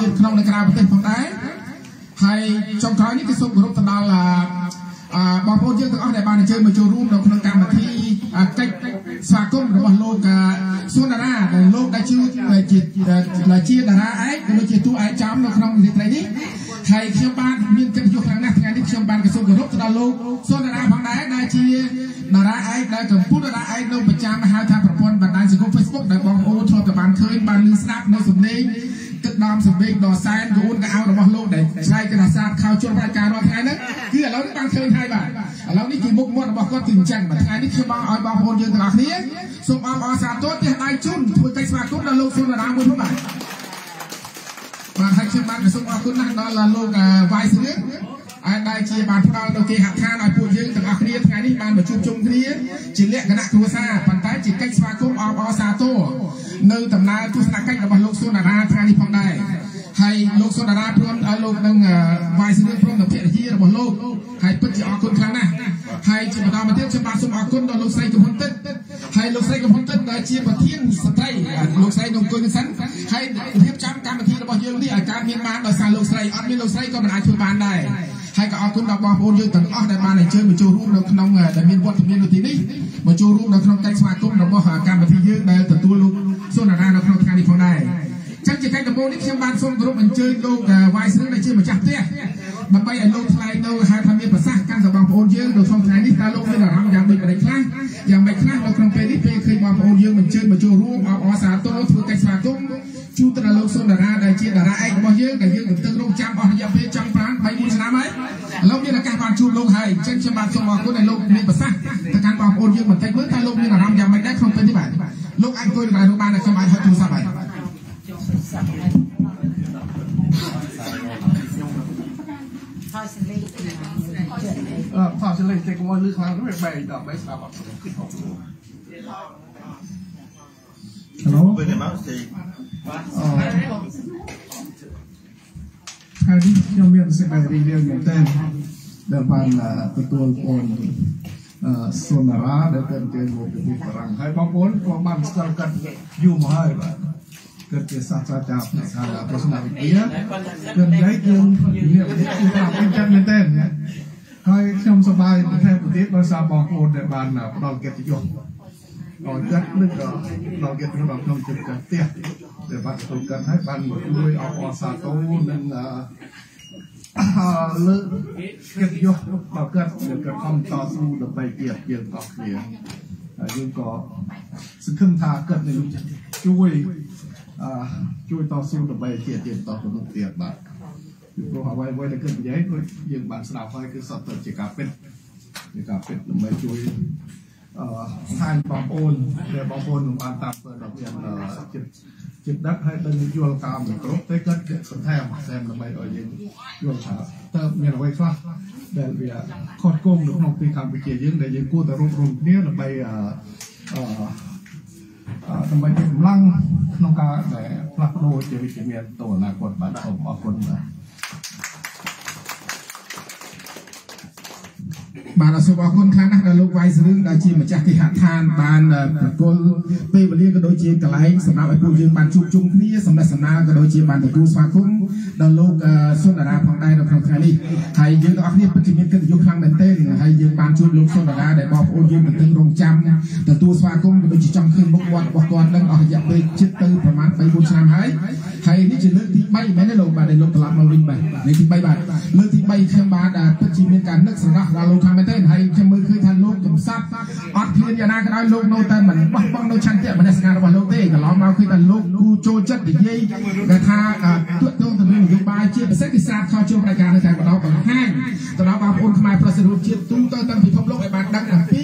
ទៀតក្នុងនៅក្រៅប្រទេសផងដែរហើយចុងក្រោយនេះគឺសូមគោរពទៅដល់បងប្អូនយើងទាំងអស់ដែលបានអញ្ជើញមកចូលរួមនៅក្នុងកម្មវិធីកិច្ចស្វាគមន៍របស់លោកសុនដារាដែលលោកដែលជាតារាឯកដូចជាតួឯកចំនៅក្នុងរាត្រីនេះហើយខ្ញុំបានមានកិត្តិយសខ្លាំងណាស់ថ្ងៃនេះខ្ញុំបានសូមគោរពទៅដល់លោកសុនដារាផងដែរដែលជាតារាឯកដែលកំពុងតារាឯកនៅប្រចាំហៅថាប្រព័ន្ធបណ្ដាញសង្គម Facebook ដែលបងប្អូនធ្លាប់តែបានឃើញបានឮស្ដាប់នៅសំឡេងទឹកដមសម្លេងដ៏សែនកូនកៅរបស់លោកដែលឆ្លៃកណ្ដាសាទខោជន់រាជការរាល់ថ្ងៃហ្នឹងគឺឥឡូវនេះបានឃើញហើយបាទឥឡូវនេះជាមុខមាត់របស់គាត់គឺអញ្ចឹងបាទថ្ងៃនេះខ្ញុំបានឲ្យបងប្អូនយើងទាំងអស់គ្នាសូមអបអរសាទរផ្ទះដៃជូនធ្វើកិច្ចស្វាគមន៍ដល់លោកសុនដារាមួយផងបាទហើយខ្ញុំបានសូមអរគុណណាស់ដល់លោកវាយស្រៀងដែលជាបានផ្ដល់នៅគេហដ្ឋានឲ្យពួកយើងទាំងអស់គ្នាថ្ងៃនេះបានប្រជុំជុំគ្នាជាលក្ខណៈគ្រួសារប៉ុន្តែជាកិច្ចស្វាគមន៍អបអរសាទរនៅដំណើរទស្សនកិច្ចរបស់លោកសុនដារាថ្ងៃនេះផងដែរហើយលោកសុនដារាព្រមឲ្យលោកនឹងវាយស្រៀងព្រមនឹងភរិយារបស់លោកហើយពិតជាអរគុណខ្លាំងណាស់ហើយជាបន្តមកទៀតខ្ញុំបាទសូមអរគុណដល់លោកស្រីកំហ៊ុនទឹកហើយលោកស្រីកំហ៊ុនទឹកដែលជាប្រធានស្ត្រីលោកស្រីនឹងអង្គុយនឹងសិនហើយរៀបចំកម្មវិធីរបស់យើងនេះឲ្យកើតមានបានដោយសារលោកស្រីអត់មានលោកស្រីក៏មិនអាចធ្វើបានដែរហើយក៏អរគុណដល់បងប្អូនយើងទាំងអស់ដែលបានអញ្ជើញមកចូលរួមនៅក្នុងដែលមានវត្តមាននៅទីនេះមកចូលរួមនៅក្នុងកិច្ចស្វាគមន៍របស់កម្មវិធីយើងដែលទទួលលោកសុនដារានៅក្នុងថ្ងៃនេះផងដែរចឹងជាកិច្ចដំបូងនេះខ្ញុំបានសូមគោរពអញ្ជើញលោកវាយស្រីដែលជាម្ចាស់ផ្ទះដើម្បីឲ្យលោកថ្លែងនៅហៅថាមានប្រសាសន៍កាន់ទៅបងប្អូនយើងនៅក្នុងថ្ងៃនេះតើលោកមានអារម្មណ៍យ៉ាងដូចម្តេចខ្លះយ៉ាងម៉េចខ្លះនៅក្នុងពេលនេះពេលឃើញបងប្អូនយើងអញ្ជើញមកចូលរួមអបអរសាទរធ្វើកិច្ចស្វាគមន៍ជូនទៅដល់លោកសុនដារាដែលជាតារាឯករបស់យើងដែលយើងទន្ទឹងរង់ចាំអស់រយៈពេលចង់បាន3-4ឆ្នាំហើយឥឡូវមានឱកាសបានជួបលោកហើយអញ្ចឹងខ្ញុំបាទសូមអរគុណឲ្យលោកមានប្រសាសន៍ទៅកាន់បងប្អូនយើងបន្តិចមើលតើលោកមានអារម្មណ៍យ៉ាងម៉េចដែរក្នុងពេលនេះបាទលោកអាចអង្គុយនៅបានខ្ញុំអាចហៅទូរស័ព្ទហើយហើយសលេងថតសលេងតែកុំឲ្យលឺខ្លាំងវាបែកដល់បែកស្ដាប់អត់គិតអត់ Hello ពេលនេះមកស្ទីហើយខ្ញុំមានសេចក្តីរីករាយមែនទែនដែលបានទទួលពលសុនដារាដែលទៅជើងមកពីបារាំងហើយបងប្អូនក៏បានស្គាល់កាត់យូរមកហើយបាទគឺជាសាស្ត្រាចារ្យផ្នែកសាលាទស្សនវិទ្យាគឺនិយាយយើងនិយាយពីតាមចិត្តមែនទែនហើយខ្ញុំសប្បាយបន្ថែមទៅទៀតដោយសារបងប្អូនដែលបានផ្ដល់កិត្តិយសដល់ចិត្តឬក៏ដល់កិត្តិយសដល់ក្នុងចិត្តផ្ទះដែលបានទទួលកាន់ហើយបានជួយអបអរសាទរនិងលើកកិត្តិយសដល់គាត់ដែលគាត់ខំតស៊ូដើម្បីជាតិយើងទាំងគ្នាហើយយើងក៏សង្ឃឹមថាគាត់នឹងជួយតស៊ូដើម្បីជាតិយើងតទៅមុខទៀតបាទពីព្រោះអ្វីៗដែលគាត់និយាយដូចយើងបានស្ដាប់ហើយគឺសុទ្ធតែជាការពិតដើម្បីជួយស្ថានបងប្អូនដែលបងប្អូននឹងបានតាមធ្វើដល់មានចិត្តដឹកហើយដឹងយល់តាមមិនគ្រប់ទេគាត់សន្ថែមដើម្បីឲ្យយើងយល់ថាតើមានអ្វីខ្លះដែលវាខុសគោលនៅក្នុងទីកម្ពុជាយើងដែលយើងគួរតែរួមគ្នាដើម្បីមានកម្លាំងក្នុងការដែលផ្លាស់ប្ដូរជាវិជ្ជមានទៅអនាគតបាទសូមអរគុណបាទសូមអរគុណខ្លាំងណាស់ដល់លោកវាយស្រៀងដែលជាម្ចាស់គេហដ្ឋានបានប្រគល់ពេលវេលាក៏ដូចជាកន្លែងសម្រាប់ឲ្យពួកយើងបានជួបជុំគ្នាសម្ដែងសម្ដាលក៏ដូចជាបានទទួលស្វាគមន៍ដល់លោកសុនដារាផងដែរនៅក្នុងថ្ងៃនេះហើយយើងទាំងអស់គ្នាពិតជាមានកិត្តិយសខ្លាំងមែនទែនហើយយើងបានជួបលោកសុនដារាដែលបងប្អូនយើងទន្ទឹងរង់ចាំទទួលស្វាគមន៍ក៏ដូចជាចង់ឃើញមុខមាត់របស់គាត់នឹងអស់រយៈពេលជិតទៅប្រហែល 3-4 ឆ្នាំហើយនេះជាលើកទី3មែនទេលោកបាទដែលលោកត្រឡប់មកវិញបាទលើកទី3បាទលើកទី3ខ្ញុំបានពិតជាមានការនឹកស្រណោះដល់លោកខាងមែនទេហើយខ្ញុំមើលឃើញថាលោកកំសត់អត់ឃ្លានយ៉ាងណាក៏ដោយលោកនៅតែមិនបោះបង់នៅឆន្ទៈមនសិការរបស់លោកទេកន្លងមកឃើញថាលោកគូចូលចិត្តនិយាយដែលថាទួតទងទៅនឹងនយោបាយជាពិសេសគឺស្រាតខោជើងរายការនៅតែម្ដងបង្ហាញទៅដល់បងប្អូនខ្មែរប្រុសស្រីជាតិទូទៅតាមពិភពលោកឲ្យបានដឹងអំពី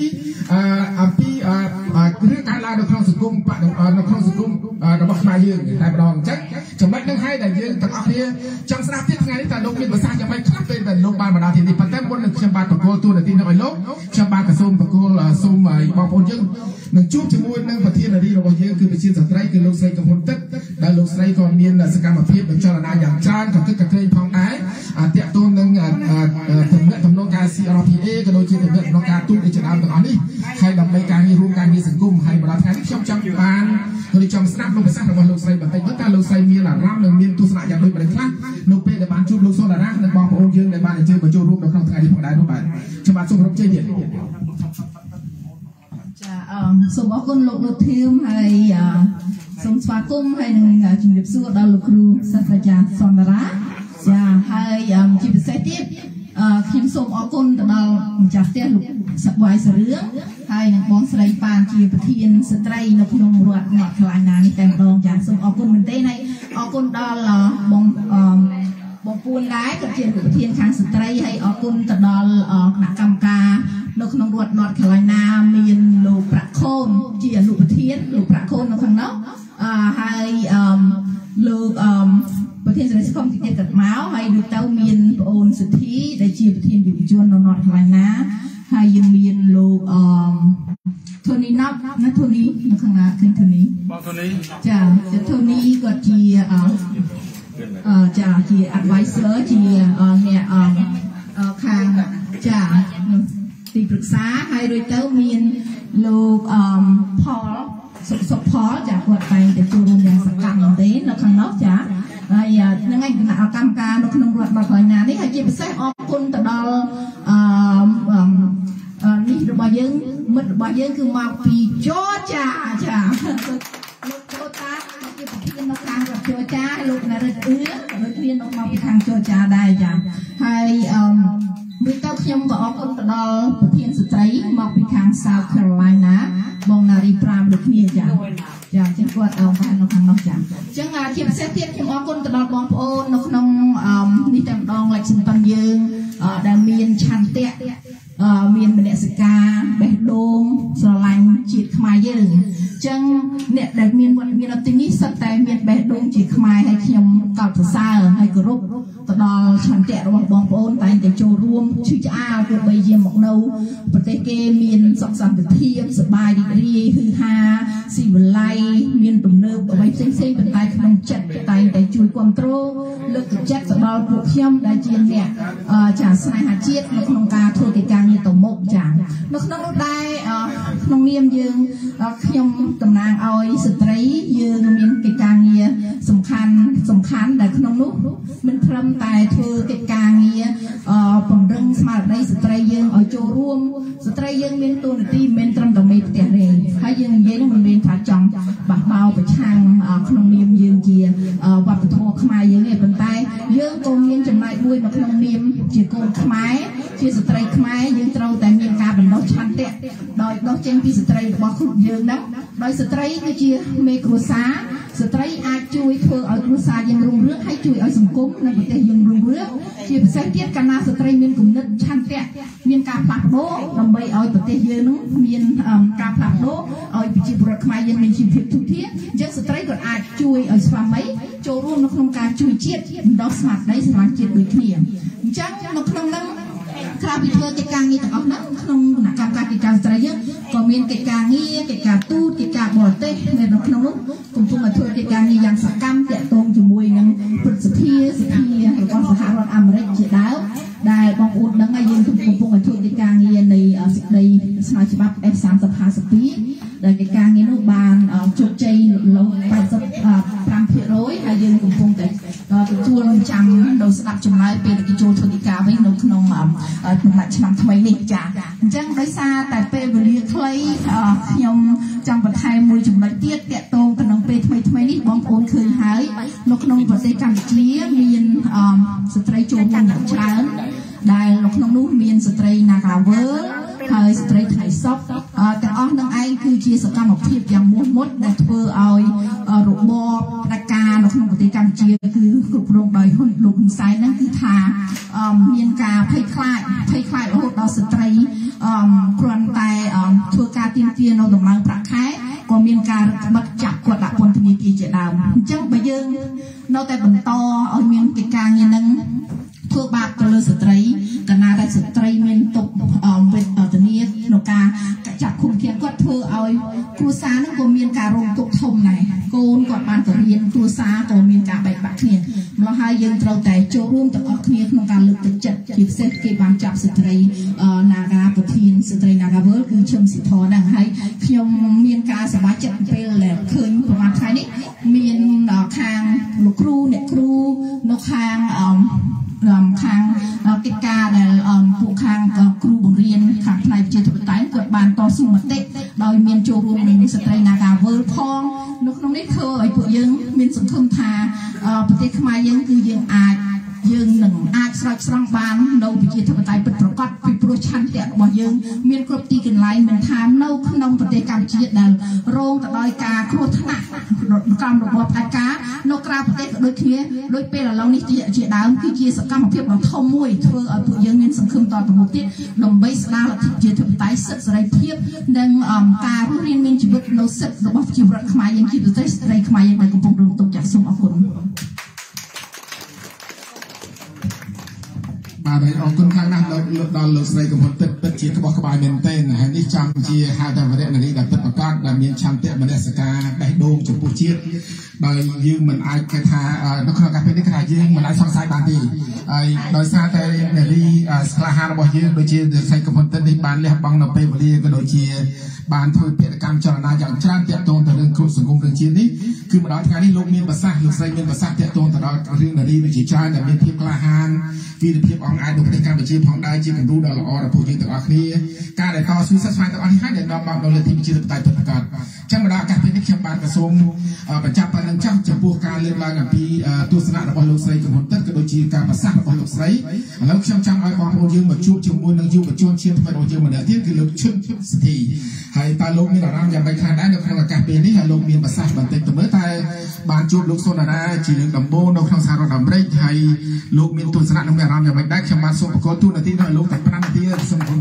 រឿងការឡើងនៅក្នុងសង្គមរបស់ខ្មែរយើងតែម្ដងអញ្ចឹងចំណុចនឹងហើយដែលយើងទាំងអស់គ្នាចង់ស្ដាប់ទៀតថ្ងៃនេះតើលោកមានប្រសាសន៍យ៉ាងម៉េចខ្លះពេលដែលលោកបានមកដល់ទីនេះប៉ុន្តែមុននឹងខ្ញុំបានបកគោលទូនាទីនោះឲ្យលោកខ្ញុំបានក៏សូមបកគោលសូមឲ្យបងប្អូនយើងនឹងជួបជាមួយនឹងប្រធាននារីរបស់យើងគឺវិជាស្ត្រីគឺលោកស្រីកំហ៊ុនទឹកដែលលោកស្រីក៏មានសកម្មភាពបញ្ចលនាយ៉ាងច្រើនក៏គិតកក្រែងផងដែរតាក់ទងនឹងទំនាក់ការ CRPA ក៏ដូចជាទំនាក់ការទូតជាដើមទាំងអស់នេះហើយដើម្បីការងាររួមការងារសង្គមហើយមកដល់ថ្ងៃនេះខ្ញុំចង់បានឬចង់ស្ដាប់លោកប្រសាសន៍របស់លោកស្រីបន្តិចតើលោកស្រីមានអារម្មណ៍និងមានទស្សនៈយ៉ាងដូចម្តេចខ្លះនៅពេលដែលបានជួបលោកសូណារ៉ានិងបងប្អូនយើងដែលបានអញ្ជើញមកចូលរួមនៅក្នុងថ្ងៃនេះផងដែរនោះបាទខ្ញុំបាទសូមរំជើញទៀតចាសូមអរគុណលោកលោកធៀមហើយសូមស្វាគមន៍ហើយនឹងជំរាបសួរដល់លោកគ្រូសាស្ត្រាចារ្យសូណារ៉ាចាហើយជាពិសេសទៀតខ្ញុំសូមអរគុណទៅដល់ម្ចាស់ផ្ទះលោកសក្បាយសរឿងហើយនឹងបងស្រីប៉ានជាប្រធានស្ត្រីនៅក្នុងរដ្ឋអ្នកខ្លាញ់ណានេះតែម្ដងចាសូមអរគុណមែនទែនហើយអរគុណដល់បងពួនដែរក៏ជាប្រធានខាងស្ត្រីហើយអរគុណទៅដល់គណៈកម្មការនៅក្នុងរដ្ឋ North Carolina មានលោកប្រាក់ខូនជាអនុប្រធានលោកប្រាក់ខូននៅខាងនោះហើយលោកប្រធានស្រីសង្គមទីទៀតក៏មកហើយដូចទៅមានប្អូនសុធីដែលជាប្រធានយុវជននៅ North Carolina ហើយយើងមានលោកTony ណាត់ណា Tony នៅខាងណាឃើញ Tony បង Tony ចា Tony គាត់ជាចាជា advisor ជាអ្នកខាងចាទីប្រឹក្សាហើយរួចទៅមានលោកផលសុខផលចាគាត់តែងតែចូលរួមយ៉ាងសកម្មមែនទេនៅខាងនោះចាហើយហ្នឹងឯងគណៈកម្មការនៅក្នុងរដ្ឋបាលខាងណានេះហើយជាពិសេសអរគុណទៅដល់នេះរបស់យើងមិត្តរបស់យើងគឺមកពីចរចាចាលោកចរចាជាប្រធាននៅខាងរដ្ឋចរចាលោកនរិទ្ធអឿដូចគ្នានៅមកពីខាងចរចាដែរចាហើយមួយទៅខ្ញុំក៏អរគុណទៅដល់ប្រធានស្ត្រីមកពីខាង South Carolina បងណារីប្រាមដូចគ្នាចាចាអញ្ចឹងគាត់បាននៅខាងនោះចាអញ្ចឹងជាពិសេសទៀតខ្ញុំអរគុណទៅដល់បងប្អូននៅក្នុងនេះតែម្ដង Lexington យើងដែលមានឆន្ទៈមានមនសិការបេះដូងស្រឡាញ់ជាតិខ្មែរយើងអញ្ចឹងអ្នកដែលមានវត្តមាននៅទីនេះសិតតែមានបេះដូងជាខ្មែរហើយខ្ញុំកោតសរសើរហើយគោរពទៅដល់ឆន្ទៈរបស់បងប្អូនតែងតែចូលរួមឈឺឆ្អាលទោះបីជាមកនៅប្រទេសគេមានសុខសន្តិភាពសប្បាយរីករាយហ៊ឺហាស៊ីវិល័យមានទំនើបអ្វីផ្សេងៗប៉ុន្តែក្នុងចិត្តតែងតែជួយគ្រប់គ្រងលើកទឹកចិត្តទៅដល់ពួកខ្ញុំដែលជាអ្នកចាស្នេហាជាតិនៅក្នុងការធ្វើកិច្ចការងារទៅមុខចានៅក្នុងនោះដែរក្នុងនាមយើងខ្ញុំតំណាងឲ្យស្ត្រីយើងមានកិច្ចការងារសំខាន់ដែលក្នុងនោះមិនត្រឹមតែធ្វើកិច្ចការងារពង្រឹងស្មារតីស្ត្រីយើងឲ្យចូលរួមស្ត្រីយើងមានតួនាទីមិនត្រឹមតែមេផ្ទះទេហើយយើងនិយាយនោះមិនមែនថាចង់បះបោប្រឆាំងក្នុងនាមយើងជាវប្បធម៌ខ្មែរយើងទេប៉ុន្តែយើងក៏មានចំណែកមួយនៅក្នុងនាមជាកូនខ្មែរជាស្ត្រីខ្មែរយើងត្រូវតែមានការបណ្ដុះឆន្ទៈដោយដុសចេញពីស្ត្រីរបស់ខ្លួនយើងហ្នឹងដោយស្ត្រីគឺជាមេគ្រួសារស្ត្រីអាចជួយធ្វើឲ្យគ្រួសារយើងរុងរឿងហើយជួយឲ្យសង្គមនៅប្រទេសយើងរុងរឿងជាពិសេសទៀតកាលណាស្ត្រីមានគំនិតឆន្ទៈមានការផ្លាស់ប្ដូរដើម្បីឲ្យប្រទេសយើងនឹងមានការផ្លាស់ប្ដូរឲ្យប្រជាពលរដ្ឋខ្មែរយើងមានជីវភាពធូរធារអញ្ចឹងស្ត្រីក៏អាចជួយឲ្យស្វាមីចូលរួមនៅក្នុងការជួយជាតិបណ្ដុះស្មារតីស្រឡាញ់ជាតិដូចគ្នាអញ្ចឹងនៅក្នុងហ្នឹងក្រៅពីធ្វើកិច្ចការងារទាំងអស់ហ្នឹងក្នុងគណៈកម្មការកិច្ចការស្ត្រីយើងក៏មានកិច្ចការងារកិច្ចការទូតកិច្ចការបរទេសនៅក្នុងនោះកំពុងតែធ្វើកិច្ចការងារយ៉ាងសកម្មទាក់ទងជាមួយនឹងព្រឹទ្ធសភារបស់សហរដ្ឋអាមេរិកជាដើមដែលបងប្អូនដឹងហើយយើងកំពុងតែធ្វើកិច្ចការងារនៃសេចក្តីស្នើច្បាប់ F3052 ដែលកិច្ចការងារនោះបានជោគជ័យលើ85%ហើយយើងកំពុងតែទទួលចាំនៅស្ដាប់ចម្លើយពេលគេចូលធ្វើកិច្ចការវិញនៅក្នុងឆ្នាំថ្មីនេះចាអញ្ចឹងដោយសារតែពេលវេលាខ្លីខ្ញុំចង់បន្ថែមមួយចំណុចទៀតតាក់ទងទៅនឹងពេលថ្មីនេះបងប្អូនឃើញហើយនៅក្នុងប្រទេសកម្ពុជាមានស្ត្រីចូលរួមយ៉ាងច្រើនដែលនៅក្នុងនោះមានស្ត្រី Nagavel ហើយស្ត្រីថ្ងៃសុខទាំងអស់នឹងឯងគឺជាសកម្មភាពយ៉ាងមោះមុតដែលធ្វើឲ្យរបបផ្ដាច់ការនៅក្នុងប្រទេសកម្ពុជាគឺគ្រប់គ្រងដោយលោកហ៊ុនសែនហ្នឹងគឺថាមានការភ័យខ្លាចរហូតដល់ស្ត្រីគ្រាន់តែធ្វើការទាមទារនៅតម្លើងប្រាក់ខែក៏មានការបិទចាប់គាត់ដាក់ពន្ធនាគារជាដើមអញ្ចឹងបើយើងនៅតែបន្តឲ្យមានកិច្ចការងារហ្នឹងធ្វើបាបទៅលើស្ត្រីកាលណាដែលស្ត្រីមានទុកវេទនាក្នុងការចាប់ឃុំឃាំងគាត់ធ្វើឲ្យគ្រួសារហ្នឹងក៏មានការរងទុក្ខធំដែរកូនគាត់បានទៅរៀនគ្រួគ្នាមកហើយយើងត្រូវតែចូលរួមទាំងអស់គ្នាក្នុងការលើកទឹកចិត្តជាពិសេសគេបានចាប់ស្ត្រីនាការប្រធានស្ត្រីនាការវើលគឺឈឹមសិទ្ធរហ្នឹងហើយខ្ញុំមានការសប្បាយចិត្តពេលដែលឃើញប្រហែលថ្ងៃនេះមានខាងលោកគ្រូអ្នកគ្រូនៅខាងកិច្ចការដែលពួកខាងគ្រូបង្រៀនខាងផ្នែកជាធិបតេយ្យគាត់បានតស៊ូមតិដោយមានចូលរួមនឹងស្ត្រីនាការវើលផងនៅក្នុងនេះធ្វើឲ្យពួកយើងមានសង្ឃឹមថាប្រទេសខ្មែរយើងគឺយើងនឹងអាចស្រោចស្រង់បាននៅប្រជាធិបតេយ្យពិតប្រាកដពីព្រោះឆន្ទៈរបស់យើងមានគ្រប់ទីកន្លែងមិនថានៅក្នុងប្រទេសកម្ពុជាដែលរងទៅដោយការគ្រោះថ្នាក់កម្មរបបផ្ដាច់ការនៅក្រៅប្រទេសក៏ដូចគ្នាដោយពេលឥឡូវនេះជាដើមគឺជាសកម្មភាពដ៏ធំមួយធ្វើឲ្យពួកយើងមានសង្ឃឹមតទៅមុខទៀតដើម្បីស្ដារលទ្ធិប្រជាធិបតេយ្យសិទ្ធិសេរីភាពនិងការរស់រានមានជីវិតនៅសិទ្ធិរបស់ប្រជាពលរដ្ឋខ្មែរយើងជាពិសេសស្ត្រីខ្មែរយើងដែលកំពុងរងទុក្ខចាស់សូមអរគុណបាទអរគុណខ្លាំងណាស់ដល់លោកស្រីកំពុងពិតជាក្បោះក្បាយមែនទែនហើយនេះចាំជាហៅថាវរៈនារីដែលពិតប្រាកដដែលមានឆន្ទៈមនសិការបេះដូងចំពោះជាតិដោយយើងមិនអាចគេថានៅក្នុងការពេលនេះគេថាយើងមិនអាចសង្ស័យបានទេហើយដោយសារតែនារីស្លាហារបស់យើងដូចជាស្រីកំពុងនេះបានលះបង់នៅពេលវេលាក៏ដូចជាបានធ្វើពាណិកម្មចលនាយ៉ាងច្រើនទាក់ទងទៅរឿងគ្រប់សង្គមរឿងជាតិនេះគឺមកដល់ថ្ងៃនេះលោកមានប្រសាសន៍លោកស្រីមានប្រសាសន៍ទាក់ទងទៅដល់រឿងនារីដូចជាច្រើនដែលមានភាពក្លាហានវីរភាពអង្អាចនៅប្រទេសកម្ពុជាផងដែរជាគំរូដ៏ល្អដល់ពួកយើងទាំងអស់គ្នាការដែលតស៊ូសិទ្ធិស្វែងទាំងអស់នេះហើយដែលនាំមកដល់លទ្ធិប្រជាធិបតេយ្យពិតប្រាកដចឹងមកដល់ឱកាសពេលនេះខ្ញុំបានក្រសួងបញ្ចប់ប៉ុណ្ណឹងចោះចំពោះការលើកឡើងអំពីទស្សនៈរបស់លោកស្រីកំពុងទឹកក៏ដូចជាការប្រសាសន៍របស់លោកស្រីឥឡូវខ្ញុំចង់ឲ្យបងប្អូនយើងមកជួបជាមួយនឹងយុវជនជាថ្មីរបស់យើងម្នាក់ទៀតគឺលោកឈឹមសិទ្ធិហើយតើលោកមានអារម្មណ៍យ៉ាងម៉េចខ្លះដែរនៅក្នុងឱកាសពេលនេះហើយលោកមានប្រសាសន៍បន្តិចទៅមើលតែបានជួបលោកសុនដាជាលើកដំបូងនៅក្នុងសហរដ្ឋអាមេរិកហើយលោកមានទស្សនៈនិងមានអារម្មណ៍យ៉ាងម៉េចដែរខ្ញុំបានសូមប្រកល់ទូនាទីដល់លោកតែ5នាទីសូមអរគុណ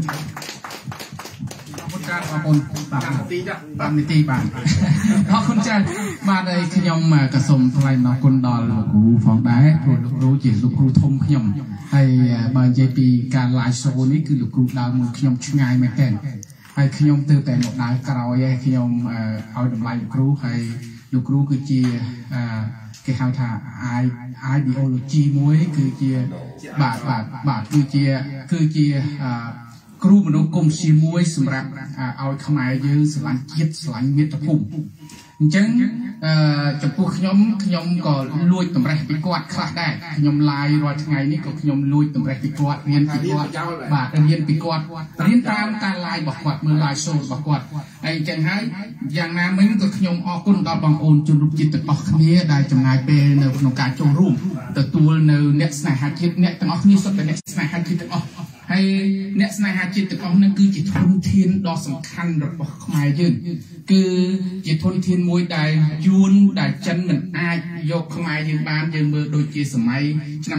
ការបងប្អូន5នាទីចា5នាទីបាទអរគុណចាបាទហើយខ្ញុំក៏សូមថ្លែងអំណរគុណដល់លោកគ្រូផងដែរព្រោះលោកគ្រូជាលោកគ្រូធំខ្ញុំហើយបើនិយាយពីការ live show នេះគឺលោកគ្រូដើរមកខ្ញុំឆ្ងាយមែនទែនហើយខ្ញុំទៅតែមកដើរក្រោយឯងខ្ញុំឲ្យតម្លៃលោកគ្រូហើយលោកគ្រូគឺជាគេហៅថា ideology មួយគឺជាបាទគឺជាគ្រូមនុស្សគុំជាមួយសម្រាប់ឲ្យខ្មែរយើងស្រឡាញ់ជាតិស្រឡាញ់មាតុភូមិអញ្ចឹងចំពោះខ្ញុំក៏លួចតម្រេះពីគាត់ខ្លះដែរខ្ញុំឡាយរាល់ថ្ងៃនេះក៏ខ្ញុំលួចតម្រេះពីគាត់រៀនពីគាត់បាទរៀនពីគាត់រៀនតាមការឡាយរបស់គាត់មើលឡាយ show របស់គាត់ហើយអញ្ចឹងហើយយ៉ាងណាមិញក៏ខ្ញុំអរគុណដល់បងប្អូនជនរួមជាតិទាំងអស់គ្នាដែលចំណាយពេលនៅក្នុងការចូលរួមទទួលនៅអ្នកស្នេហាជាតិអ្នកទាំងអស់គ្នាសុទ្ធតែអ្នកស្នេហាជាតិទាំងអស់ហើយអ្នកស្នេហាជាតិទាំងអស់នឹងគឺជាធនធានដ៏សំខាន់របស់ខ្មែរយើងគឺជាធនធានមួយដែលយួនដែលចិនមិនអាចយកខ្មែរយើងបានយើងមើលដូចជាសម័យឆ្នាំ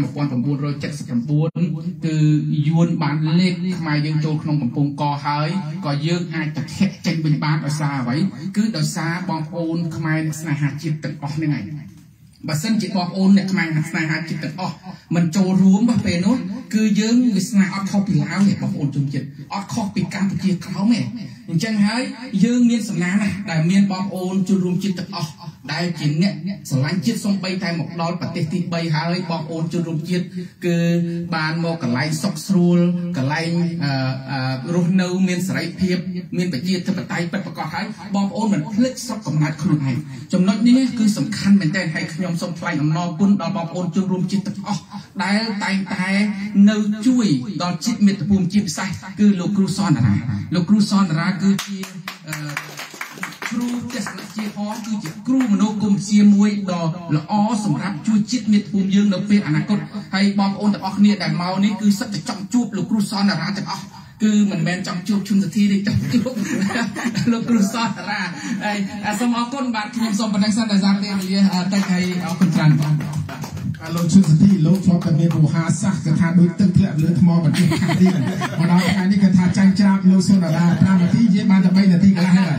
1979គឺយួនបានលេបខ្មែរយើងចូលក្នុងកំពង់កហើយក៏យើងអាចទៅធាក់ចេញវិញបានដោយសារអ្វីគឺដោយសារបងប្អូនខ្មែរស្នេហាជាតិទាំងអស់ហ្នឹងឯងបើសិនជាបងប្អូនអ្នកខ្មែរស្នេហាជាតិទាំងអស់មិនចូលរួមទៅពេលនោះគឺយើងវាស្នេហ៍អត់ខុសពីឡាវទេបងប្អូនជនជាតិអត់ខុសពីកម្ពុជាក្រោមទេអញ្ចឹងហើយយើងមានសំណាងណាស់ដែលមានបងប្អូនជនរួមជាតិទាំងអស់ដែលជាអ្នកស្រឡាញ់ជាតិសំបីតែមកដល់ប្រទេសទី3ហើយបងប្អូនជនរួមជាតិគឺបានមកកន្លែងសុខស្រួលកន្លែងរស់នៅមានសេរីភាពមានប្រជាធិបតេយ្យពិតប្រាកដហើយបងប្អូនមិនភ្លេចស្រុកកំណើតខ្លួនឯងចំណុចនេះគឺសំខាន់មែនទែនហើយខ្ញុំសូមថ្លែងអំណរគុណដល់បងប្អូនជនរួមជាតិទាំងអស់ដែលតែងតែនៅជួយដល់ជាតិមាតុភូមិជាពិសេសគឺលោកគ្រូសនតារាលោកគ្រូសនតារាគឺជាគ្រូទេសនជាផងគឺជាគ្រូមនោគមវិជ្ជាមួយដ៏ល្អសម្រាប់ជួយជាតិមាតុភូមិយើងនៅពេលអនាគតហើយបងប្អូនទាំងអស់គ្នាដែលមកនេះគឺសិតតែចង់ជួបលោកគ្រូសនតារាទាំងអស់គឺមិនមែនចង់ជួបឈុនសទ្ធីទេចង់ជួបលោកគ្រូសនតារាហើយសូមអរគុណបាទខ្ញុំសូមប៉ុណ្ណឹងសិនដែលសារពេលវេលាតិចហើយអរគុណច្រើនបងលោកឈុនសទ្ធីលោកធ្លាប់តែមានមហាសាសគេថាដូចទឹកធ្លាក់លើថ្មបន្តិចខាងទៀតមកដល់ថ្ងៃនេះគេថាចាញ់ច្រាបលោកសុនដា5នាទីនិយាយបានតែ3នាទីកន្លះហើយ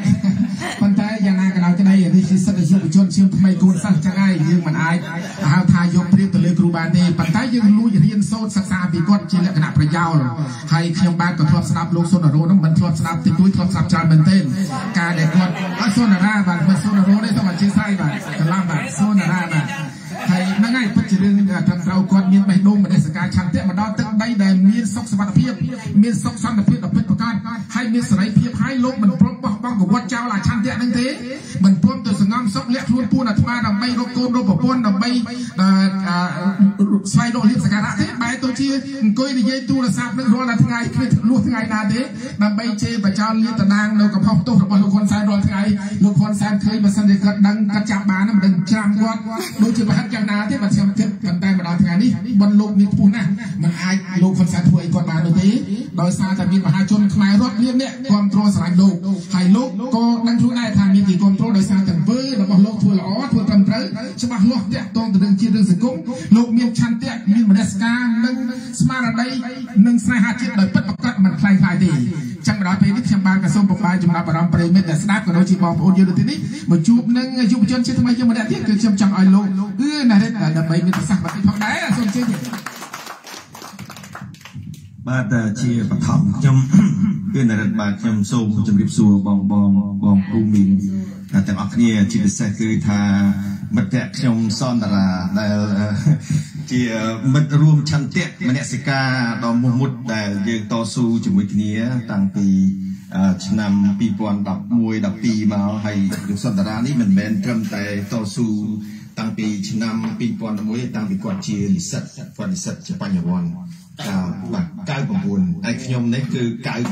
ប៉ុន្តែយ៉ាងណាក៏ដោយក្តីនេះជាសិទ្ធិយុវជនជាថ្មីគួរសាសចឹងហើយយើងមិនអាចហៅថាយកព្រៀបទៅលើគ្រូបានទេប៉ុន្តែយើងលួចរៀនសូត្រសិក្សាពីគាត់ជាលក្ខណៈប្រយោលហើយខ្ញុំបាទក៏ធ្លាប់ស្ដាប់លោកសុនរោនោះមិនធ្លាប់ស្ដាប់តិចតួចធ្លាប់ស្ដាប់ច្រើនមែនទេការដែលគាត់សុនរាបាទមិនសុនរោនេះទៅអធិស្ឋានបាទកន្លងបាទសុនរាបាទហើយហ្នឹងហើយពិតជារឿងត្រឹមត្រូវគាត់មានបេះដូងមនសិការឆន្ទៈមកដល់ទឹកដីដែលមានសុខសុវត្ថិភាពមានសុខសន្តិភាពដ៏ពិតប្រាកដហើយមានសេរីភាពហើយលោកមិនព្រមបោះបង់កវត្តចោលអាឆន្ទៈហ្នឹងទេមិនព្រមទៅសង្ងំសុខលាក់ខ្លួនពួនអាត្មាដើម្បីរកកូនរកប្រពន្ធដើម្បីស្វែងរកលៀបសក្ការៈទេបែរទៅជាអង្គុយនិយាយទូរស័ព្ទនឹងរាល់តែថ្ងៃគ្មានលួសថ្ងៃណាទេដើម្បីជេរបចោលលាតតាងនៅកំហុសទោសរបស់លោកហ៊ុនសែនរាល់ថ្ងៃលោកហ៊ុនសែនឃើញបើសិនជាគាត់ដឹងគាត់ចាប់បានមិនដឹងច្រាំគាត់ដូចជាប្រហិតយ៉ាងណាទេបើខ្ញុំគិតប៉ុន្តែមកដល់ថ្ងៃនេះបនលោកមានខ្ពស់ណាស់មិនអាចលោកហ៊ុនសែនធ្វើអីគាត់បាននោះទេដោយសារតែមានមហាជនខ្មែររាប់លានអ្នកគ្រប់គ្រងស្រឡាញ់លោកហើយលោកក៏ដឹងខ្លួនដែរថាមានទីគ្រប់គ្រងដោយសារតែធ្វើរបស់លោកធ្វើល្អធ្វើត្រឹមត្រូវច្បាស់លាស់តាក់ទងទៅនឹងជាតិរឿងសង្គមលោកមានឆន្ទៈមានមនសិការនិងស្មារតីនិងស្នេហាជាតិដោយពិតប្រាកដមិនខ្លាំងខ្លាយទេចាំដល់ពេលនេះខ្ញុំបានក៏សូមបបាយចំណាប់អារម្មណ៍ប្រិយមិត្តដែលស្ដាប់ក៏ដូចជាបងប្អូនយើងនៅទីនេះមកជួបនឹងយុវជនជាតិថ្មីយើងម្នាក់ទៀតគឺខ្ញុំចង់ឲ្យលោកណារិតដើម្បីមានប្រសាសន៍បន្តិចផងដែរសូមជឿបាទជាបឋមខ្ញុំគឺណារិតបាទខ្ញុំសូមជម្រាបសួរបងពូមីនទាំងអស់គ្នាជាពិសេសគឺថាមិត្តភក្តិខ្ញុំសនតារាដែលជាមិត្តរួមឆន្ទៈមនសិការដ៏មោះមុតដែលយើងតស៊ូជាមួយគ្នាតាំងពីឆ្នាំ2011 12មកហើយលោកសនតារានេះមិនមែនត្រឹមតែតស៊ូតាំងពីឆ្នាំ2011តាំងពីគាត់ជានិស្សិតជាបញ្ញវន្តបាទ99ហើយខ្ញុំនេះគឺ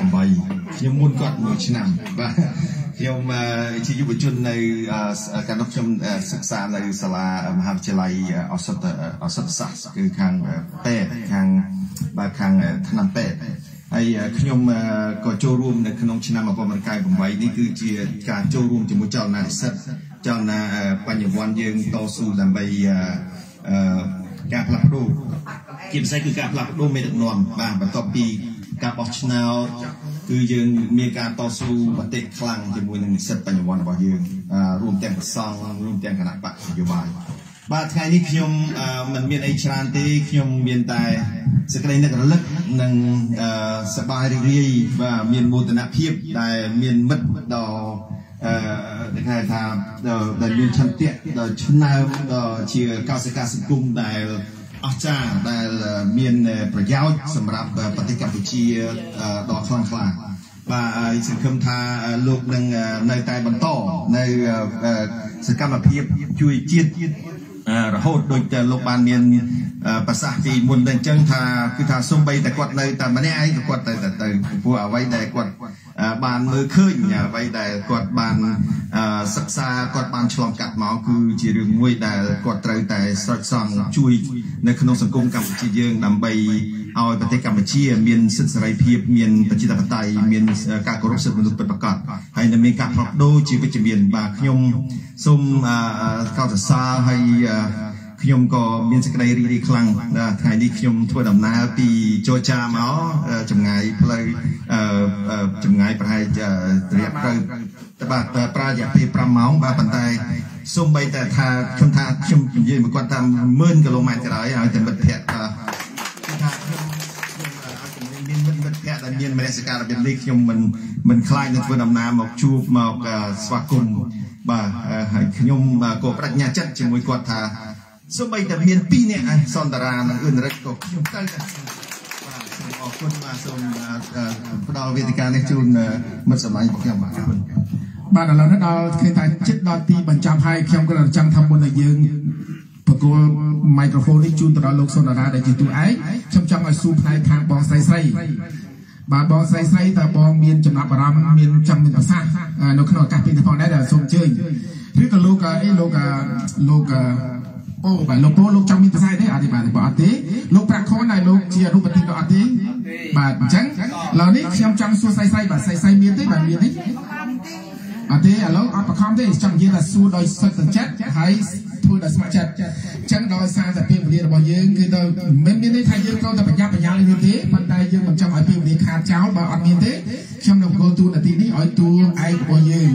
98ខ្ញុំមុនគាត់1ឆ្នាំបាទខ្ញុំជាយុវជននៅកាលនោះខ្ញុំសិក្សានៅសាលាមហាវិទ្យាល័យឱសថសាស្ត្រគឺខាងពេទ្យខាងថ្នាំពេទ្យហើយខ្ញុំក៏ចូលរួមនៅក្នុងឆ្នាំ1998នេះគឺជាការចូលរួមជាមួយចលនានិស្សិតចលនាបញ្ញវន្តយើងតស៊ូដើម្បីការផ្លាស់ប្ដូរជាពិសេសគឺការផ្លាស់ប្ដូរមេដឹកនាំបាទបន្ទាប់ពីការបោះឆ្នោតគឺយើងមានការតស៊ូមតិខ្លាំងជាមួយនឹងនិស្សិតបញ្ញវន្តរបស់យើងរួមទាំងប្រសង់រួមទាំងគណៈបកនយោបាយបាទថ្ងៃនេះខ្ញុំមិនមានអីច្រើនទេខ្ញុំមានតែសេចក្តីនឹករលឹកនិងសប្បាយរីករាយបាទមានមោទនភាពដែលមានមិត្តដ៏គេហៅថាដែលមានឆន្ទៈដ៏ឆ្នើមដ៏ជាកោសិកាសង្គមដែលអស្ចារ្យដែលមានប្រយោជន៍សម្រាប់ប្រទេសកម្ពុជាដ៏ខ្លាំងក្លាបាទហើយសង្ឃឹមថាលោកនឹងនៅតែបន្តនៅសកម្មភាពជួយជាតិរហូតដូចតែលោកបានមានប្រសាសន៍ពីមុនតែអញ្ចឹងថាគឺថាសូម្បីតែគាត់នៅតែម្នាក់ឯងក៏គាត់ទៅព្រោះអ្វីដែលគាត់បានមើលឃើញអ្វីដែលគាត់បានសិក្សាគាត់បានឆ្លងកាត់មកគឺជារឿងមួយដែលគាត់ត្រូវតែស្រោចស្រង់ជួយនៅក្នុងសង្គមកម្ពុជាយើងដើម្បីឲ្យប្រទេសកម្ពុជាមានសិទ្ធិសេរីភាពមានប្រជាធិបតេយ្យមានការគោរពសិទ្ធិមនុស្សពិតប្រាកដហើយនឹងមានការផ្លាស់ប្ដូរជាវិជ្ជមានបាទខ្ញុំសូមកោតសរសើរហើយខ្ញុំក៏មានសេចក្តីរីករាយខ្លាំងថ្ងៃនេះខ្ញុំធ្វើដំណើរពីចរចាមកចម្ងាយផ្លូវចម្ងាយប្រហែលរយៈពេលបាទប្រើរយៈពេល5ម៉ោងបាទប៉ុន្តែសូម្បីតែថាខ្ញុំនិយាយមកគាត់ថា10000គីឡូម៉ែត្រក្រោយឲ្យតែមិត្តភក្តិថាខ្ញុំមានមិត្តភក្តិដែលមានមនសិការរបៀបនេះខ្ញុំមិនខ្លាចនឹងធ្វើដំណើរមកជួបមកស្វាគមន៍បាទហើយខ្ញុំក៏បដិញ្ញាចិត្តជាមួយគាត់ថាសូម្បីតែមាន2នាក់សនតារានិងអឿនរិទ្ធក៏ខ្ញុំទៅដែរបាទសូមអរគុណបាទសូមផ្ដល់វេទិកានេះជូនមិត្តសម្លាញ់របស់ខ្ញុំបាទឥឡូវនេះដល់ឃើញថាចិត្តដល់ទីបញ្ចប់ហើយខ្ញុំក៏ចង់ថាមុនដែលយើងបកគោលមីក្រូហ្វូននេះជូនទៅដល់លោកសុនតារាដែលជាតួឯកខ្ញុំចង់ឲ្យសួរផ្នែកខាងបងស្រីបាទបងស្រីតើបងមានចំណាប់អារម្មណ៍មានចង់មានប្រសាសន៍នៅក្នុងឱកាសពេលនេះផងដែរដែលសូមអញ្ជើញឬក៏លោកអូបាទលោកចង់មានប្រសាសន៍ទេអត់ទេបាទអត់ទេលោកប្រាក់ខនហើយលោកជាអនុប្រធានក៏អត់ទេបាទអញ្ចឹងឥឡូវនេះខ្ញុំចង់សួរស្រីបាទស្រីមានទេបាទមានទេអត់ទេឥឡូវអត់បខំទេចង់និយាយថាសួរដោយសុខចិត្តហើយធ្វើដោយស្ម័គ្រចិត្តអញ្ចឹងដោយសារតែពេលវេលារបស់យើងគឺទៅមិនមានន័យថាយើងត្រូវតែប្រញាប់ប្រញាល់នេះទេប៉ុន្តែយើងមិនចង់ឲ្យពេលវេលាខាតចោលបើអត់មានទេខ្ញុំនឹងបកគោលទូនាទីនេះឲ្យតួឯករបស់យើង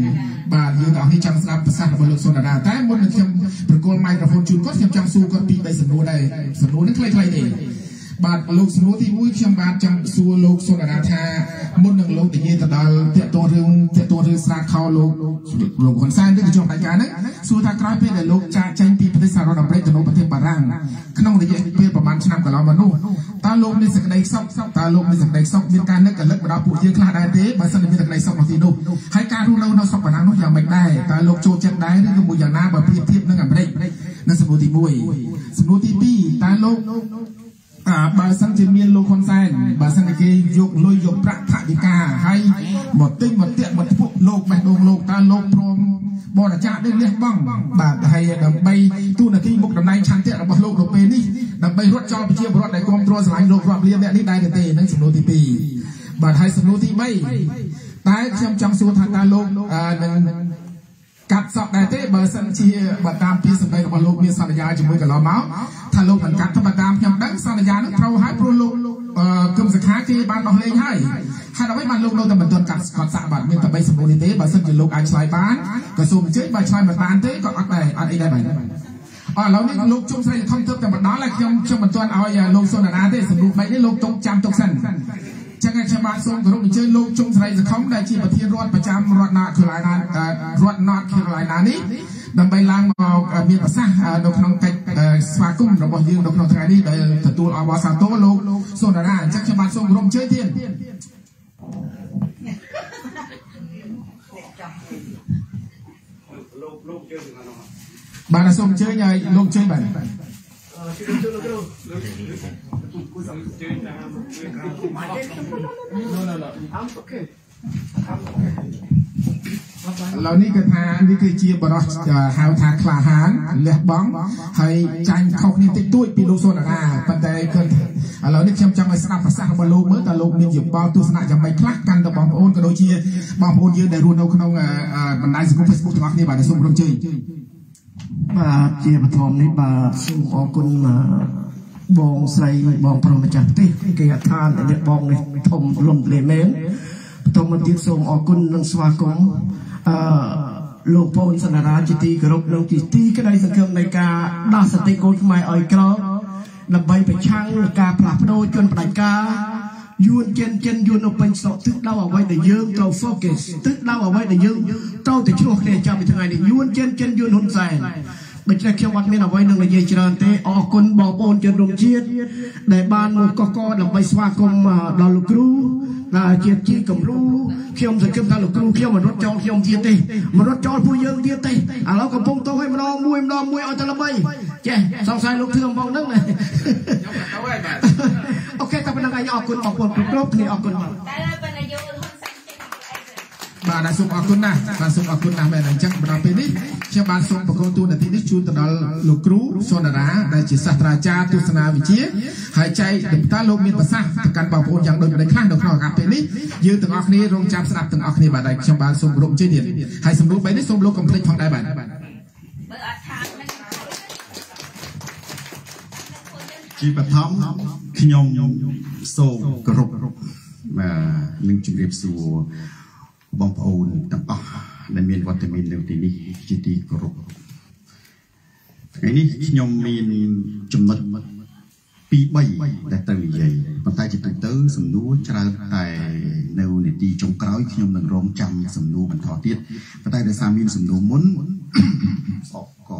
បាទយើងទាំងអស់នេះចង់ស្ដាប់ប្រសាសន៍របស់លោកសុនដាតែមុននឹងខ្ញុំប្រគល់ម៉ៃក្រូហ្វូនជូនគាត់ខ្ញុំចង់សួរគាត់ពី3សំណួរដែរសំណួរនេះខ្លីៗទេបាទលោកសំណួរទី1ខ្ញុំបាទចង់សួរលោកសុនដាថាមុននឹងលោកនិយាយទៅដល់តកតរឿងស្រាតខោលោកហ៊ុនសែនឬក៏ជាប់ដាច់ការហ្នឹងសួរថាក្រោយពេលដែលលោកចាកចេញពីប្រទេសសហរដ្ឋអាមេរិកទៅនៅប្រទេសបារាំងក្នុងរយៈពេលប្រហែលឆ្នាំកន្លងមកនោះតើលោកមានសេចក្តីសុខមានការនឹកកលឹកមកដល់ពួកយើងខ្លះដែរទេបើសិនជាមានសេចក្តីសុខនៅទីនោះហើយការរស់នៅស្រុកបារាំងនោះយ៉ាងម៉េចដែរតើលោកចូលចិត្តដែរឬក៏មួយយ៉ាងណាបើប្រៀបធៀបនឹងអាមេរិកនៅសំណួរទី1សំណួរទី2តើលោកបើសិនជាមានលោកហ៊ុនសែនបើសិនជាគេយកលុយយកប្រាក់ថវិកាហើយមកទិញមកតាក់មកធ្វើលោកបេះដូងលោកតើលោកព្រមបរិច្ចាគដូចលះបង់បាទហើយដើម្បីទូនាទីមុខតំណែងឆន្ទៈរបស់លោកនៅពេលនេះដើម្បីរត់ចោលប្រជាពលរដ្ឋដែលគ្រប់គ្រងស្រឡាញ់លោករាប់លានអ្នកនេះដែរទេនឹងសំណួរទី2បាទហើយសំណួរទី3តែខ្ញុំចង់សួរថាតើលោកនឹងកាត់សក់ដែរទេបើសិនជាបើតាមពីសម្ដីរបស់លោកមានសន្យាជាមួយកន្លងមកថាលោកមិនកាត់ទៅតាមខ្ញុំដឹងសន្យានឹងត្រូវហើយព្រោះលោកគឹមសខាគេបានដោះលែងហើយហើយដើម្បីបានលោកនៅតែមិនទាន់កាត់សក់បាទមានតែ3សំណួរនេះទេបើសិនជាលោកអាចឆ្លើយបានក៏សូមអញ្ជើញបើឆ្លើយមិនបានទេក៏អត់អីដែរបាទឥឡូវនេះលោកជុំស្រីខំទៅតែម្ដងហើយខ្ញុំមិនទាន់ឲ្យលោកសុនដាទេសំណួរ3នេះលោកទុកចាំទុកសិនចឹងខ្ញុំបានសូមគោរពអញ្ជើញលោកជុំស្រីសខុមដែលជាប្រធានរដ្ឋប្រចាំរដ្ឋ North Carolina នេះដើម្បីឡើងមកមានប្រសាសន៍នៅក្នុងកិច្ចស្វាគមន៍របស់យើងនៅក្នុងថ្ងៃនេះដែលទទួលអបអរសាទរលោកសុនដាអញ្ចឹងខ្ញុំបានសូមគោរពអញ្ជើញទៀតលោកជើញបាទសូមអញ្ជើញឲ្យលោកជើញបាទឡូវនេះគឺថានេះគឺជាបរិសុទ្ធហៅថាក្លាហានលះបង់ហើយចាញ់ខុសគ្នាតិចតួចពីលោកសុនដាប៉ុន្តែគឺឥឡូវនេះខ្ញុំចង់ឲ្យស្ដាប់ប្រសាសន៍របស់លោកមើលតើលោកមានយោបល់ទស្សនៈយ៉ាងម៉េចខ្លះកាន់ទៅបងប្អូនក៏ដូចជាបងប្អូនយើងដែលរស់នៅក្នុងបណ្ដាញសង្គម Facebook ទាំងអស់គ្នាបាទសូមរំជើញបាទជាបឋមនេះបាទសូមអរគុណបងស្រីបងប្រុសម្ចាស់ផ្ទះគេអត្ថានអ្នកបងនេះធំលំលេមែនបន្តមកទៀតសូមអរគុណនិងស្វាគមន៍លោកពូនសន្តារាជាទីគោរពនិងទីក្តីសង្ឃឹមនៃការដោះសតិកូនខ្មែរឲ្យក្រោកដើម្បីប្រឆាំងនឹងការផ្លាស់ប្ដូរជនផ្ដាច់ការយួនចិនយួននៅពេញស្រុកទឹកដៅអ្វីដែលយើងត្រូវ focus ទឹកដៅអ្វីដែលយើងត្រូវតែឆ្លោះគ្នាចាប់ពីថ្ងៃនេះយួនចិនយួនហ៊ុនសែនដូច្នេះខ្ញុំអត់មានអ្វីនឹងនិយាយច្រើនទេអរគុណបងប្អូនជនរួមជាតិដែលបានមកកកដើម្បីស្វាគមន៍ដល់លោកគ្រូជាគំរូខ្ញុំសង្ឃឹមថាលោកគ្រូខ្ញុំមិនរត់ចោលខ្ញុំទៀតទេមិនរត់ចោលពួកយើងទៀតទេឥឡូវកំពុងទៅឲ្យម្ដងមួយឲ្យតែល្បីចេះសង្ស័យលោកធឿមបងហ្នឹងណាអូខេតែប៉ុណ្្នឹងឯងអរគុណបងប្អូនគ្រប់គ្នាអរគុណបាទបាទសូមអរគុណណាស់បាទសូមអរគុណណាស់មែនអញ្ចឹងបន្តពេលនេះខ្ញុំបានសូមបកគោតួនាទីនេះជូនទៅដល់លោកគ្រូសុនដាដែលជាសាស្ត្រាចារ្យទស្សនាវិជ្ជាហើយចែកតើលោកមានប្រសាសន៍ទៅកាន់បងប្អូនយ៉ាងដូចម្តេចខ្លះនៅក្នុងឱកាសពេលនេះយើងទាំងអស់គ្នារងចាំស្ដាប់ទាំងអស់គ្នាបាទដែលខ្ញុំបានសូមគោរពអញ្ជើញទៀតហើយសំណួរ3នេះសូមលោកកុំភ្លេចផងដែរបាទជាបឋមខ្ញុំសូមគោរពនិងជម្រាបសួរបងប្អូនទាំងអស់ដែលមានវត្តមាននៅទីនេះជាទីគោរពថ្ងៃនេះខ្ញុំមានចំណុច2-3ដែលត្រូវនិយាយប៉ុន្តែជាទូទៅសំណួរច្រើនតែនៅនាទីចុងក្រោយខ្ញុំនឹងរងចាំសំណួរបន្តទៀតប៉ុន្តែដោយសារមានសំណួរមុនអបក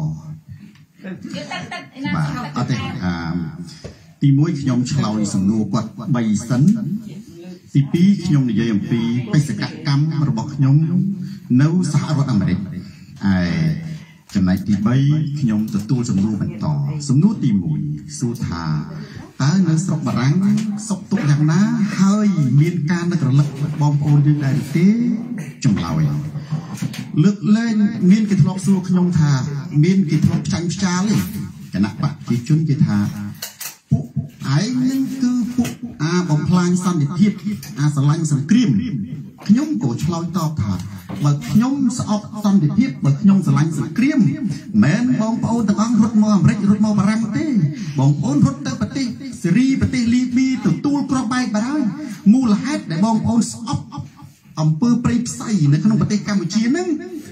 បាទអត់ទេទី1ខ្ញុំឆ្លើយសំណួរគាត់3សិនទី2ខ្ញុំនិយាយអំពីបេសកកម្មរបស់ខ្ញុំនៅសហរដ្ឋអាមេរិកហើយចំណែកទី3ខ្ញុំទទួលសំណួរបន្តសំណួរទី1សួរថាតើនៅស្រុកបារាំងសុខទុក្ខយ៉ាងណាហើយមានការនឹករលឹកបងប្អូនយើងដែរទេចម្លើយលើកលែងមានគេធ្លាប់សួរខ្ញុំថាមានគេធ្លាប់ផ្ចាញ់ផ្ចាលទេគណៈបព្វជិជនគេថាពួកឯងនឹងគឺពួកបំផ្លាញសន្តិភាពស្រឡាញ់សង្គ្រាមខ្ញុំក៏ឆ្លើយតបថាបើខ្ញុំស្អប់សន្តិភាពបើខ្ញុំស្រឡាញ់សង្គ្រាមមិនបងប្អូនទាំងអស់រត់មកអាមេរិករត់មកបារាំងទេបងប្អូនរត់ទៅប្រទេសសេរីប្រទេសលីប៊ីទទួលគ្រាប់បែកបារាំងមូលហេតុដែលបងប្អូនស្អប់អំពើព្រៃផ្សៃនៅក្នុងប្រទេសកម្ពុជាហ្នឹងប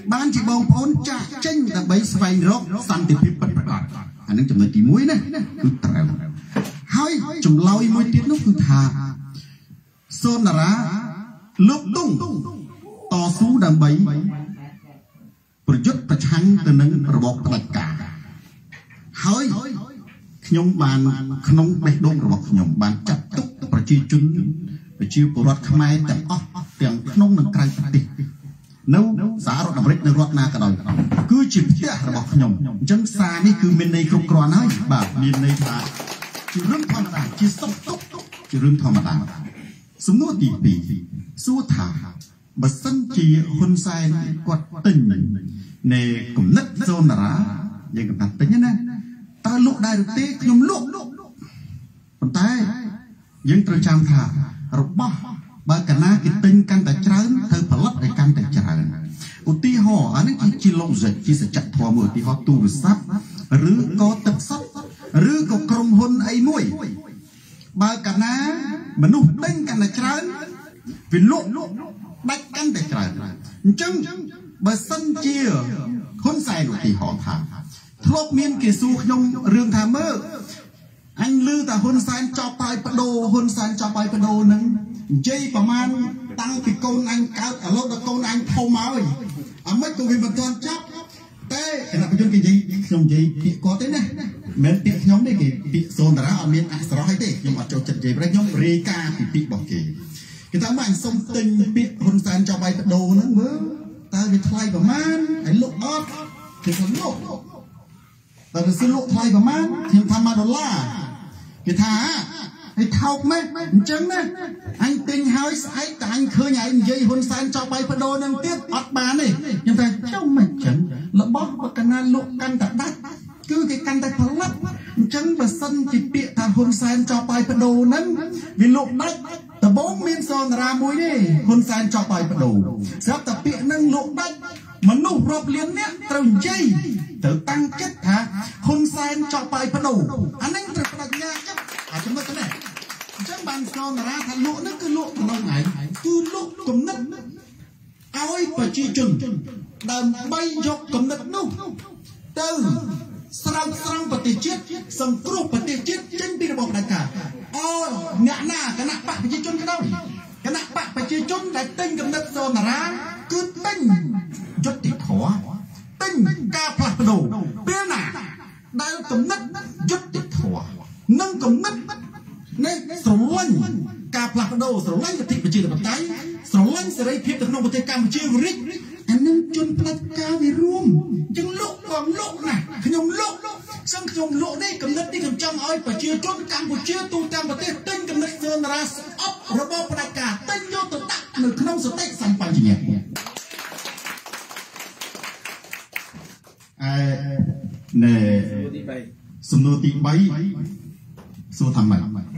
บองพ้นจากเช่นแต่ใบสไฟรกสันติพิปัดประกาศอันนั้นจำเลยที่มุ้ยนะคือเต๋อให้จำเล่าอีมุ้ยติดนู้คือทาโซนระลุกตุ้งต่อสู้ดังใบประยุทธ์ประชันตัวนึงระบบประกาศให้ขยมบานขนมเด็กดงระบบขยมบานจับตุกประชีจุนประชีปรดขมายแต่เตียงขนมหนึ่งไกลตินู้สารดำริในรถนากระดอยคือจิตเจ้าระบบขยมจังสานี่คือเมนในกรุกรอนให้แบบมีในตาจิเรื่องธรรมดาจิสตุกจิเรื่องธรรมดาสมมติปีสู้ถาบัสันจีคนใส่กดตึงในกลุ่มนักโซนระยังกับนักตึงนั่นตาลุกได้หรือตีขยมลุกคนตายยังตระจำถารบบางกันนะกิตึงกันแต่เจริญเธอผลัดในกันแต่เจริญอุติห่ออันนี้จีโลเจจีสจัดทัวมือที่เขาตูรซับหรือก็ตึกซับหรือก็กรมหุ่นไอ้มวยบางกันนะมนุษย์ตึงกันแต่เจริญวิลุดักกันแต่เจริญจึงบางสันเจียคนใส่อุติห่อทางทบเมียนกิสูขยมเรื่องทามเมอร์อันลือแต่คนใส่จอบไปประโดคนใส่จอบไปประโดนั้นเจประมาณตั้งปีโกนอันเก่าลดตะโกนอันเท่ามาเลยไม่ตัวเป็นบรรทอนจับแต่ขณะปัจจุบันกี่ขยมเจปีก่อเต้นเนี่ยเหมือนปีขยมได้กี่ปีโซนแต่ละเมียนอักษรให้เต้ยมอัดโจจัดเจไปขยมเรกาปีบอกกี่กี่ทั้งมันส่งตึงปีคนใส่จอบไปประโดนั้นเมื่อตาไปทลายประมาณไอ้ลูกออดคือคนโลกแต่ซื้อลูกทลายประมาณถึงทำมา$กี่ท่าไอ้เท่าไหมจังนะอันติงหายไอ้แต่อันเคยใหญ่ยี่หุ่นสันจอบไปประโดนั่งเตี้ยอัดบานนี่ยังแต่เจ้าไม่จังแล้วบอกว่ากันนั่นลุกกันแต่ได้คือไอ้กันแต่พลัดจังแบบสั้นจิตเปียทางหุ่นสันจอบไปประโดนั้นวิลุกได้แต่บ้องเมียนซอนรามุยนี่หุ่นสันจอบไปประโดเสียแต่เปียนั่งลุกได้มนุษย์รบเลี้ยงเนี่ยตรงใจแต่ตั้งจิตฮะหุ่นสันจอบไปประโดอันนั้นตระปรัชญาจังอาจจะไม่กันแน่จังบางซอนราทะลุนั่นคือลุกน้องไหนคือลุกกำนัดเอาไอ้ปจีจุนดำใบยกกำนัดนุ่งเติมสร้างปฏิจิตสังครุปฏิจิตจังปีระบบรายการอ๋อเนี่ยหน้าคณะปะปจีจุนก็ได้คณะปะปจีจุนได้ติ้งกำนัดซอนราคือติ้งยศติดหัวติ้งกาพลัดประโดเปี้ยหน้าได้กำนัดยศติดหัวนั่งกำนัดเนี่ยสรงลังกาพลัดประโดสรงลังปฏิปจีตปัจจัยสรงลังเสรีเพียบแต่ขนมปฏิกรรมจีริกอันนั้นจนพลัดกาวิรุมจังลุกก่อนลุกนะขยมลุกซึ่งขยมลุกนี่กำนัดที่กำจังอ้อยปจีจนกัมพูชีตูตามประเทศติ้งกำนัดเซนราสอัพระบบประกาศติ้งโยตตักหนึ่งขนมสเต็กสัมปันจีเนี่ยเนี่ยสมโนติใบสู้ทำไม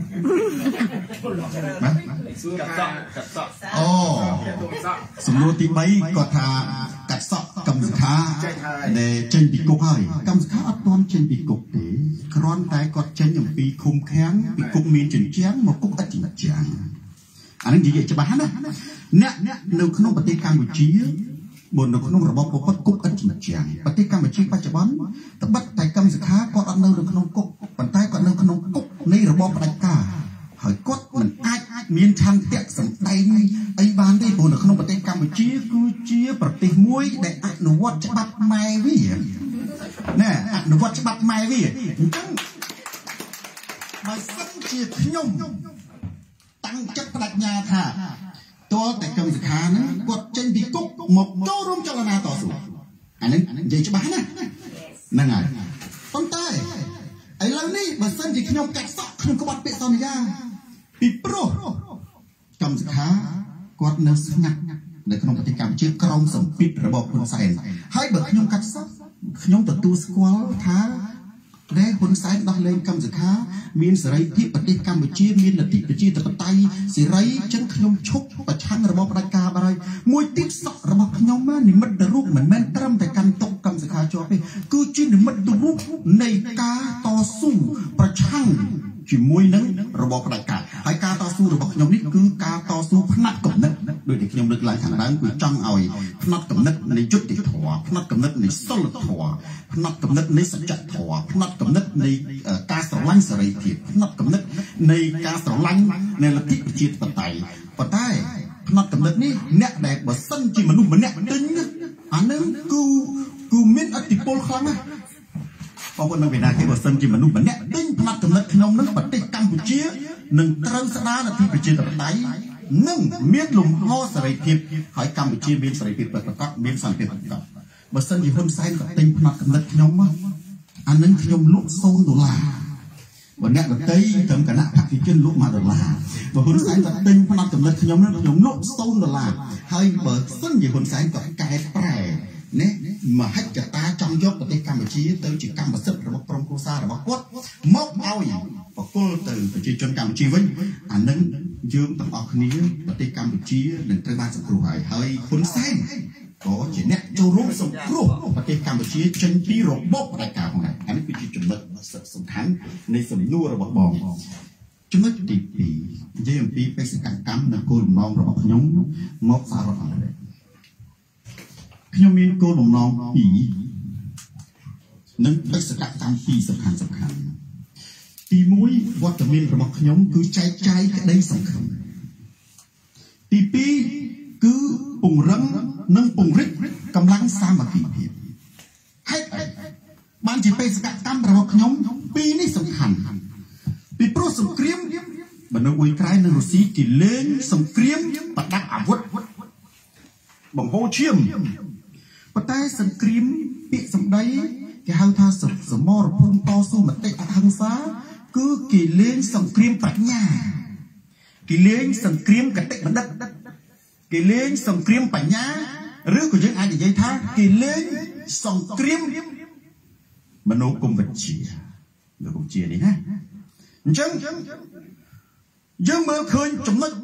อ๋อสมโนติใบก็ทากัดซอกกำสขาในเจนปีกกให้กำสขาอัดตอนเจนปีกกเต๋ครอนแต่ก็เจนอย่างปีคุมแข็งปีกุมมีจนแจ้งมากุกอัดจิตจังอันนั้นยิ่งจะบ้านะเนี่ยในขนมปฏิกรรมบุจีบนในขนมระบบปกกุกอัดจิตจังปฏิกรรมบุจีปัจจุบันแต่บัดแต่กำสขาก็อันในขนมกุกปัจจัยก็ในขนมกุกในระบบประกาศหอยกดมันอาจมีนชันเตะสังไดไอ้บ้านได้บนขนมปฏิกรรมบุจีกูเจียปฏิมวยได้อนุวัตฉบับใหม่วิเนี่ยอนุวัตฉบับใหม่วิจังมาสังเกตขยมตั้งจักรปรัชญาท่าตัวแต่กำสขานั้นกดเจนปีกุกหมกโจร่มเจรนาต่อสู้อันนั้นยิ่งจะบ้านะนั่นไงต้นใต้ไอ้เรานี่มาเส้นที่ขยมกัดซอกขยมกบฏเปะซอนยาปีโปรกำสขากดเนื้อสังในขนมปฏิกรรมชื่อกรองสมปิดระบบคนใส่ให้เบิกขยมกัดซอกขยมตัวตูสควอลท้าได้คนใส่ดอกเลงกำสขามีนสไรที่ปฏิกรรมบุจีมีนละติบุจีตะปไตสิไรจังขยมชกประชันระบบประกาศอะไรมวยติดสอกระบบขยมมานี่มันดรูปเหมือนแม่นตรำแต่การตกกำสขาจอไปกูจีนี่มันดรูปในการต่อสู้ประชันจีมวยนั้นระบบประกาศให้การต่อสู้ระบบขยมนี่คือการต่อสู้พนักกับนั้นដោយតែខ្ញុំលើកឡើងខាងដើមគឺចង់ឲ្យផ្នែកកំណត់នៃយុត្តិធម៌ផ្នែកកំណត់នៃសិលធម៌ផ្នែកកំណត់នៃសច្ចធម៌ផ្នែកកំណត់នៃការស្រឡាញ់សេរីភាពផ្នែកកំណត់នៃការស្រឡាញ់នៃលទ្ធិប្រជាធិបតេយ្យប៉ុន្តែផ្នែកកំណត់នេះអ្នកដែលបើសិនជាមនុស្សម្នាក់ទិញអានឹងគឺមានឥទ្ធិពលខ្លាំងណាស់បងប្អូននៅវៀតណាមគេបើសិនជាមនុស្សម្នាក់ទិញផ្នែកកំណត់ក្នុងនឹងប្រទេសកម្ពុជានឹងត្រូវស្ដារលទ្ធិប្រជាធិបតេយ្យនឹងមានលំហសេរីភាពហើយកម្ពុជាមានសេរីភាពប្រកបមានសន្តិភាពប្រកបបើសិនជាហ៊ុនសែនក៏ទិញផ្នែកកំណត់ខ្ញុំអានឹងខ្ញុំលក់$0បើអ្នកដទៃត្រឹមគណៈបព្វជិជនលក់$1បើហ៊ុនសែនក៏ទិញផ្នែកកំណត់ខ្ញុំនឹងខ្ញុំលក់$0ហើយបើសិនជាហ៊ុនសែនក៏កែប្រែនេះមហិច្ឆតាចង់យកប្រទេសកម្ពុជាទៅជាកម្មសិទ្ធិរបស់ក្រុមគ្រួសាររបស់គាត់មកឲ្យបកគលទៅប្រជាជនកម្ពុជាវិញអានឹងយើងទាំងអស់គ្នាប្រទេសកម្ពុជានឹងត្រូវបានសង្គ្រោះហើយហ៊ុនសែនក៏ជាអ្នកចូលរួមសង្គ្រោះប្រទេសកម្ពុជាចេញពីរបបផ្ដាច់ការផងដែរអានេះគឺជាចំណុចសំខាន់នៃសំណួររបស់បងចំណុចទី2និយាយអំពីបេសកកម្មនិងគោលបំណងរបស់ខ្ញុំមកសហរដ្ឋអាមេរិកខ្ញុំមានគោលបំណង2និងបេសកកម្ម2សំខាន់ទី1វត្តមានរបស់ខ្ញុំគឺចែកចាយក្តីសង្ឃឹមទី2គឺពង្រឹងនិងពង្រីកកម្លាំងសាមគ្គីភាពហើយបានជាបេសកកម្មរបស់ខ្ញុំ2នេះសំខាន់ពីព្រោះសង្គ្រាមនៅអ៊ុយក្រែននិងរុស្ស៊ីគេលេងសង្គ្រាមបដាអាវុធបង្ហូរឈាមប៉ុន្តែសង្គ្រាមពាក្យសម្ដីគេហៅថាសមរភូមិតស៊ូមតិអហិង្សាគឺគេលេងសង្គ្រាមប្រាជ្ញាគេលេងសង្គ្រាមកតិបណ្ឌិតគេលេងសង្គ្រាមបញ្ញាឬក៏យើងអាចនិយាយថាគេលេងសង្គ្រាមមនោគមវិជ្ជានេះណាអញ្ចឹងយើងមើលឃើញចំណុច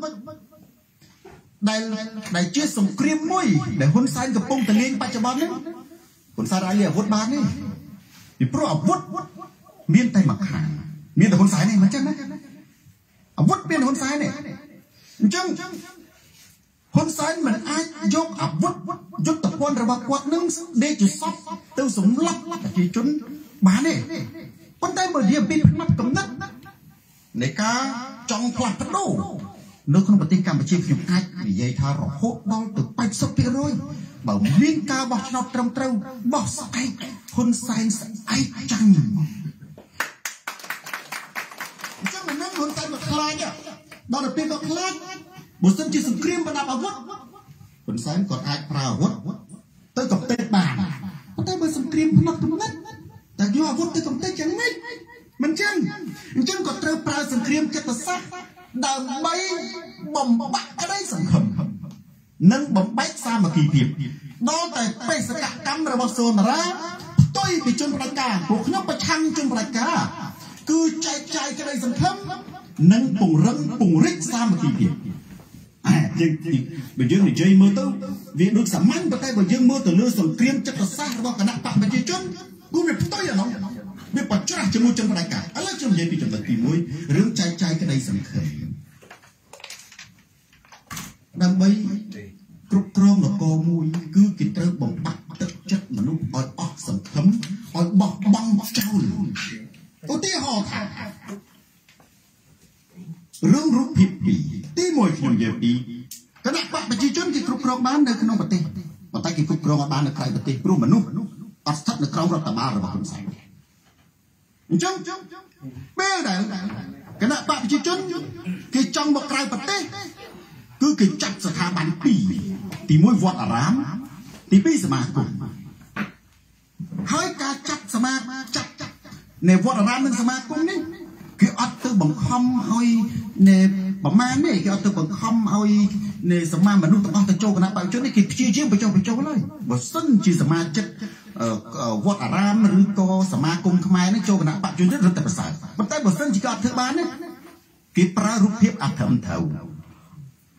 ដែលជាសង្គ្រាមមួយដែលហ៊ុនសែនកំពុងតែលេងបច្ចុប្បន្ននេះហ៊ុនសែនអាចលេងអាវុធបានទេពីព្រោះអាវុធមានតែមួយខាងមានតែហ៊ុនសែនទេមិនចឹងណាអាវុធមានហ៊ុនសែនទេអញ្ចឹងហ៊ុនសែនមិនអាចយកអាវុធយុទ្ធភ័ណ្ឌរបស់គាត់នឹងដេកជាសពទៅសម្លាប់ប្រជាជនបានទេប៉ុន្តែបើនិយាយពីផ្នែកកំណត់នៃការចង់ផ្លាស់ប្ដូរនៅក្នុងប្រទេសកម្ពុជាខ្ញុំអាចនិយាយថារហូតដល់ទៅ 80% បើមានការបោះឆ្នោតត្រឹមត្រូវបោះស្អែកហ៊ុនសែនស្អែកចាញ់អញ្ចឹងមិននឹងហ៊ុនសែនមកខ្លាចដល់ទៅពេលក៏ខ្លាចបើសិនជាសង្គ្រាមបណ្ដាប់អាវុធហ៊ុនសែនក៏អាចប្រើអាវុធទៅកំទេចបានប៉ុន្តែបើសង្គ្រាមផ្នែកកំណត់តែយកអាវុធទៅកំទេចយ៉ាងម៉េចមិនចឹងអញ្ចឹងក៏ត្រូវប្រើសង្គ្រាមចិត្តសាស្ត្រដើម្បីបំបាក់ក្តីសង្ឃឹមនិងបំបែកសាមគ្គីភាពដល់តែបេសកកម្មរបស់សូណារ៉ាផ្ទុយពីជនផ្ដាច់ការពួកខ្ញុំប្រឆាំងជនផ្ដាច់ការគឺចែកចាយក្តីសង្ឃឹមនិងពង្រឹងពង្រីកសាមគ្គីភាពបើយើងនិយាយមើលទៅវាដូចសាមញ្ញប៉ុន្តែបើយើងមើលទៅលើសង្គ្រាមចិត្តសាស្ត្ររបស់គណៈបកប្រជាជនគឺវាផ្ទុយអានោះវាបច្ច្រាស់ជាមួយជនផ្ដាច់ការឥឡូវខ្ញុំនិយាយពីចំណុចទី1រឿងចែកចាយក្តីសង្ឃឹមដើម្បីគ្រប់គ្រងនគរមួយគឺគេត្រូវបំបត្តិទឹកចិត្តមនុស្សឲ្យអស់សង្ឃឹមឲ្យបោះបង់ចោលឧទាហរណ៍ថារឿងរូបភាពទី1ខ្ញុំនិយាយពីគណៈបកប្រជាជនគេគ្រប់គ្រងបាននៅក្នុងប្រទេសប៉ុន្តែគេគ្រប់គ្រងបាននៅក្រៅប្រទេសព្រោះមនុស្សអត់ស្ថិតនៅក្រោមរដ្ឋបាលរបស់ហ៊ុនសែនអញ្ចឹងពេលដែលគណៈបកប្រជាជនគេចង់មកក្រៅប្រទេសគឺគេចាត់ស្ថាប័ន2ទី1វត្តអារាមទី2សមាគមហើយការចាត់សមាចាត់នៅវត្តអារាមនិងសមាគមនេះគេអត់ទៅបង្ខំឲ្យនៅប្រមាណនេះគេអត់ទៅបង្ខំឲ្យនៅសមាមនុស្សទាំងអស់ទៅចូលគណៈបព្វជិជននេះគេព្យាយាមបញ្ចុះហើយបើសិនជាសមាជិកវត្តអារាមឬក៏សមាគមខ្មែរនេះចូលគណៈបព្វជិជនរឹតតែប្រសើរប៉ុន្តែបើសិនជាគេអត់ធ្វើបានទេគេប្រើរូបភាពអធិមត្រូវ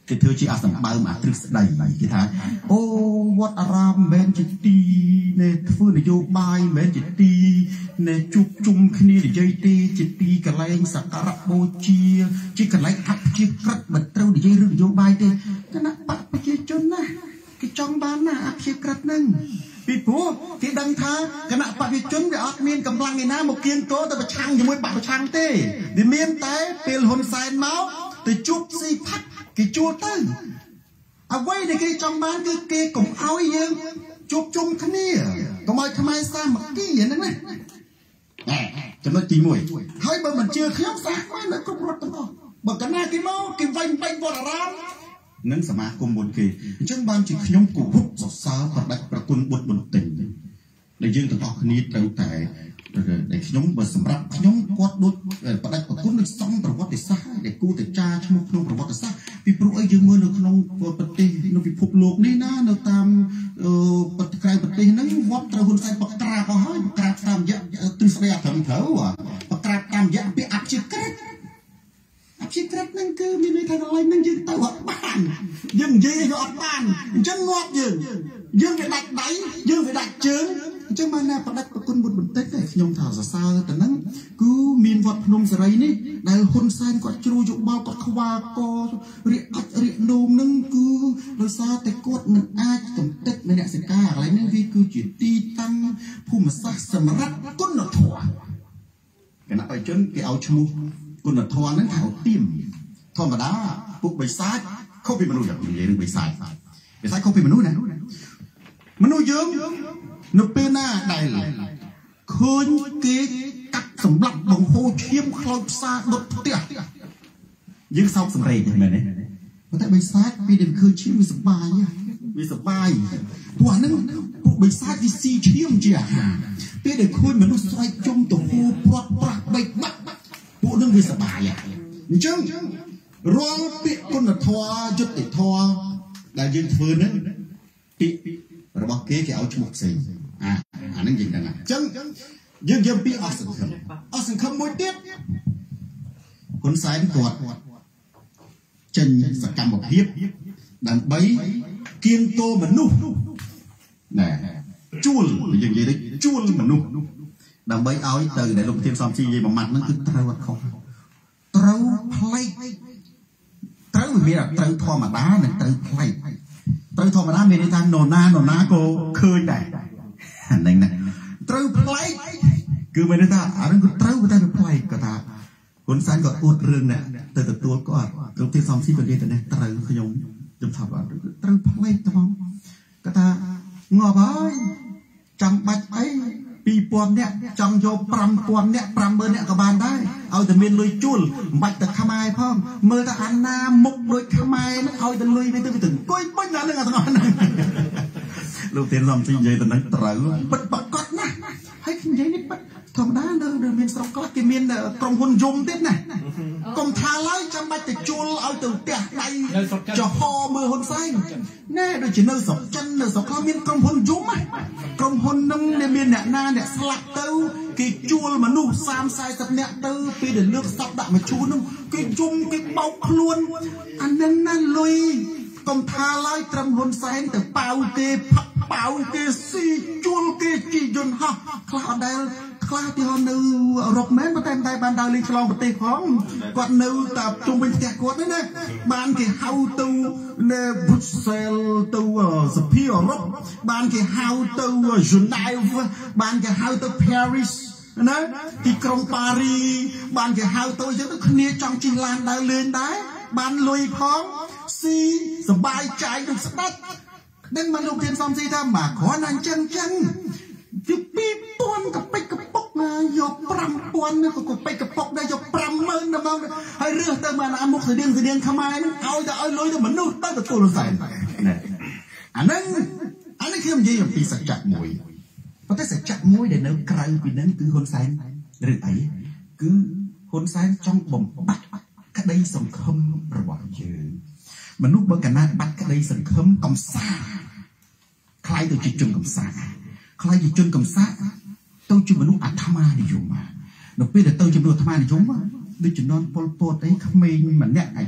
គេធ្វើជាអាសម្បើមអាទ្រឹស្ដីគេថាអូវត្តអារាមមិនមែនជាទីនៃធ្វើនយោបាយមិនមែនជាទីនៃជួបជុំគ្នានិយាយទេជាទីកន្លែងសក្ការៈបូជាជាកន្លែងអភិជាក្រិតមិនត្រូវនិយាយរឿងនយោបាយទេគណៈបកប្រជាជនណាគេចង់បានណាអភិជាក្រិតហ្នឹងពីព្រោះគេដឹងថាគណៈបព្វជិជនវាអត់មានកម្លាំងឯណាមកគៀងគរទៅប្រឆាំងជាមួយបកប្រឆាំងទេវាមានតែពេលហ៊ុនសែនមកទៅជួបស៊ីផាត់គេជួលទៅអ្វីដែលគេចង់បានគឺគេកុំឲ្យយើងជួបជុំគ្នាកុំឲ្យខ្មែរសាមគ្គីហ្នឹងណាចំណុចទី1ហើយបើមិនជឿខ្ញុំសាសបាននៅគ្រប់រដ្ឋទាំងអស់បើកណាគេមកគេវាយវត្តអារាមនឹងសមាគមមុនគេអញ្ចឹងបានជាខ្ញុំគោរពសរសើរប្រដេចប្រគុណបុត្របន្តិចដែលយើងទាំងអស់គ្នាត្រូវតែដែលខ្ញុំបើសម្រាប់ខ្ញុំគាត់ដូចប្រដេចប្រគុណដូចសំប្រវត្តិសាស្ត្រដែលគូតចាឈ្មោះក្នុងប្រវត្តិសាស្ត្រពីព្រោះអីយើងមើលនៅក្នុងប្រទេសនៅពិភពលោកនេះណានៅតាមក្រៅប្រទេសហ្នឹងវត្តត្រូវហ៊ុនសែនបក្រាបអស់ហើយបក្រាបតាមរយៈទ្រឹស្ដីអត្រឹមត្រូវបក្រាបតាមរយៈពាក្យអព្យាក្រឹតហ្នឹងគឺមានន័យថាកន្លែងហ្នឹងយើងទៅអត់បានយើងនិយាយឲ្យអត់បានអញ្ចឹងងាប់យើងវាដាច់ដៃយើងវាដាច់ជើងអញ្ចឹងបានណាប្រដេចប្រគុណបុត្របន្តិចតែខ្ញុំថាសរសើរទៅហ្នឹងគឺមានវត្តភ្នំសេរីនេះដែលហ៊ុនសែនគាត់ជ្រួយោបល់គាត់ខ្វាករៀកអត់រៀកនោមហ្នឹងគឺដោយសារតែគាត់មិនអាចកំទេចនៅអ្នកសិកាកន្លែងហ្នឹងវាគឺជាទីតាំងភូមិសាស្ត្រសម្រាប់គុណធម៌គណៈបច្ចុប្បន្នគេឲ្យឈ្មោះគុណធម៌ហ្នឹងថាទៀមធម្មតាពួកបិសាចខុសពីមនុស្សយ៉ាងនិយាយរឿងបិសាចខុសពីមនុស្សណាមនុស្សយើងនៅពេលណាដែលឃើញគេកាត់សម្លាប់បង្ហូរឈាមខ្លោចផ្សារដុតផ្ទះយើងសោកសម្រេចមែនទេប៉ុន្តែបិសាចពេលដែលឃើញឈាមវាសប្បាយព្រោះអាហ្នឹងពួកបិសាចវាស៊ីឈាមជាអាហារពេលដែលឃើញមនុស្សស្រែកជុំទៅហូរព្រាត់ប្រាស់បែកបាក់ពួកនឹងវាសប្បាយអញ្ចឹងរាល់ពាក្យគុណធម៌យុត្តិធម៌ដែលយើងធ្វើហ្នឹងពាក្យរបស់គេឲ្យឈ្មោះផ្សេងអាហ្នឹងយើងដឹងអញ្ចឹងយើងយកពាក្យអស់សង្ឃឹមមួយទៀតហ៊ុនសែនគាត់ចេញសកម្មភាពដើម្បីគៀងគោមនុស្សណែជួលយើងនិយាយទៅជួលមនុស្សដើម្បីឲ្យទៅដែលលោកធានសំស៊ីនិយាយមួយម៉ាត់ហ្នឹងគឺត្រូវអត់ខុសត្រូវផ្លេចត្រូវមានត្រូវធម្មតានិងត្រូវផ្លេចត្រូវធម្មតាមានន័យថានរណាក៏ឃើញដែរអាហ្នឹងណាត្រូវផ្លេចគឺមានន័យថាអាហ្នឹងគឺត្រូវតែផ្លេចក៏ថាហ៊ុនសែនក៏អួតរឿងនេះទៅទទួលគាត់លោកធានសំស៊ីក៏និយាយទៅនេះត្រូវខ្ញុំថាបាទត្រូវផ្លេចទៅហ្មងក៏ថាងាប់ហើយចាំបាច់អី2000នាក់ចង់យក5000នាក់50000នាក់ក៏បានដែរឲ្យតែមានលុយជួលមិនបាច់តែខ្មែរផងមើលតែអាណាមុខដូចខ្មែរនឹងឲ្យតែលុយទៅអង្គុយពេញដល់នឹងអាទាំងអស់ហ្នឹងលោកធានសំស៊ីនិយាយទៅនឹងត្រូវពិតប្រកបណាស់ហើយខ្ញុំនិយាយនេះពិតធម្មតានៅមានស្រុកខ្លះគេមានក្រុមហ៊ុនយំទៀតណាកុំថាឡើយចាំបាច់ទៅជួលឲ្យទៅផ្ទះដៃចោះមើលហ៊ុនសែនណែដូចជានៅស្រុកចិននៅស្រុកខ្លះមានក្រុមហ៊ុនយំក្រុមហ៊ុននឹងមានអ្នកណាអ្នកស្លាប់ទៅគេជួលមនុស្ស30-40នាក់ទៅពេលដែលលើកសពដាក់មកជួលនោះគេយំគេបោកខ្លួនអានឹងណាលុយកុំថាឡើយត្រឹមហ៊ុនសែនទៅប៉ាវគេផាក់ប៉ាវគេស៊ីជួលគេជីយន្តហោះខ្លះអត់ដែលខ្លះទីហោនៅអឺរ៉ុបមែនតែបានដើរលេងឆ្លងប្រទេសផងគាត់នៅតែជុំវិញផ្ទះគាត់ហ្នឹងណាបានគេហៅទៅនៅប៊ុចសែលទៅសភាអឺរ៉ុបបានគេហៅទៅហ្សឺណែវបានគេហៅទៅ Paris ណាទីក្រុងប៉ារីបានគេហៅទៅអញ្ចឹងទៅគ្នាចង់ជិះឡានដើរលេងដែរបានលុយផងស៊ីសบายใจដូចស្ដេចដឹងមកលោកធានសំស៊ីថាមកគ្រាន់តែអញ្ចឹងពី2000កពេចកពុកយក5000ក៏កពេចកពុកដែរយក50000ដល់មកហើយរើសទៅមកអាមុខស្តៀងខ្មែរហ្នឹងឲ្យតែឲ្យលុយទៅមនុស្សទៅទទួលសែនអាហ្នឹងខ្ញុំនិយាយអំពីសច្ចៈមួយប៉ុន្តែសច្ចៈមួយដែលនៅក្រៅពីហ្នឹងគឺហ៊ុនសែនឬអីគឺហ៊ុនសែនចង់បំបត្តិក្តីសង្ឃឹមរបស់យើងមនុស្សបើកណាបាត់ក្តីសង្ឃឹមកំសាខ្លាយទៅជាជនកំសាខ្លាយជាជនកំសាទៅជាមនុស្សអាត្មានិយមនៅពេលដែលទៅជាមនុស្សអាត្មានិយមដូចជំនាន់ប៉ុលពតអីក្មេងម្នាក់អាយុ7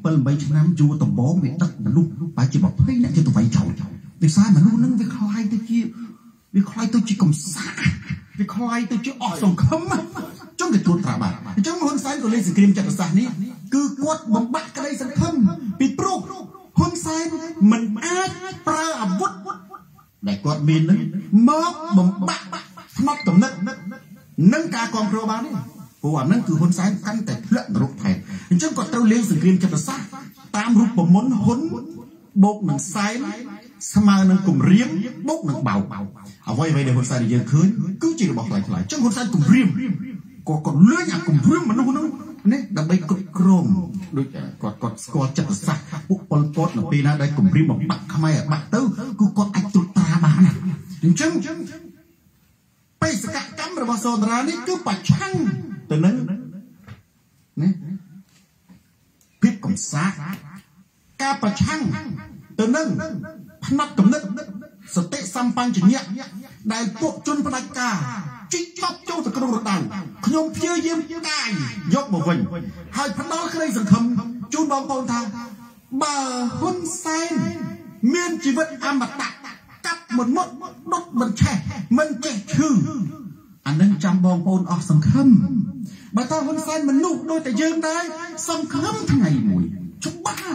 7 ឆ្នាំជួដំបងវាដឹកមនុស្សបែរជា20អ្នកជាទៅវាយចោលដោយសារមនុស្សនឹងវាខ្លាយទៅជាកំសាវាខ្លាយទៅជាអស់សង្ឃឹមចង់គេទូតត្រាបាទអញ្ចឹងហ៊ុនសែនក៏លេងសង្គ្រាមចិត្តសាស្ត្រនេះគឺគាត់បំបាក់ក្តីសង្ឃឹមពីព្រោះហ៊ុនសែនមិនអាចប្រើអាវុធដែលគាត់មាននឹងមកបំបាក់ផ្នត់គំនិតនឹងការគ្រប់គ្រងបានទេព្រោះអានឹងគឺហ៊ុនសែនកាន់តែធ្លាក់នរកថែមអញ្ចឹងគាត់ត្រូវលេងសង្គ្រាមចិត្តសាស្ត្រតាមរូបមន្តហ៊ុនបូកនឹងសែនស្មើនឹងគម្រាមបូកនឹងបោកអ្វីដែលហ៊ុនសែនយើងឃើញគឺជារបស់ខ្លាំងខ្លាយអញ្ចឹងហ៊ុនសែនគម្រាមក៏លឿនអាគម្រាមមនុស្សហ្នឹងនេះដើម្បីគ្រប់គ្រងដូចគាត់ស្គាល់ចិត្តសាស្ត្រពួកប៉ុលពតនៅពេលណាដែលគម្រាមបំបាក់ខ្មែរបាក់ទៅគឺគាត់អាចត្រួតត្រាបានណាអញ្ចឹងបេសកកម្មរបស់សូនរានេះគឺប្រឆាំងទៅនឹងណាភាពកំសាកការប្រឆាំងទៅនឹងផ្នែកគំនិតសតិសម្បញ្ញៈដែលពួកជនផ្ដាច់ការជីកចប់ចូលទៅក្នុងរដូវខ្ញុំព្យាយាមកាយយកមកវិញហើយផ្ដល់ក្តីសង្ឃឹមជូនបងប្អូនថាបើហ៊ុនសែនមានជីវិតអមតៈកាប់មុនមុតដុតមិនឆេះមិនចេះឈឺអានឹងចាំបងប្អូនអស់សង្ឃឹមបើតើហ៊ុនសែនមនុស្សដូចតែយើងដែរសង្ឃឹមថ្ងៃមួយច្បាស់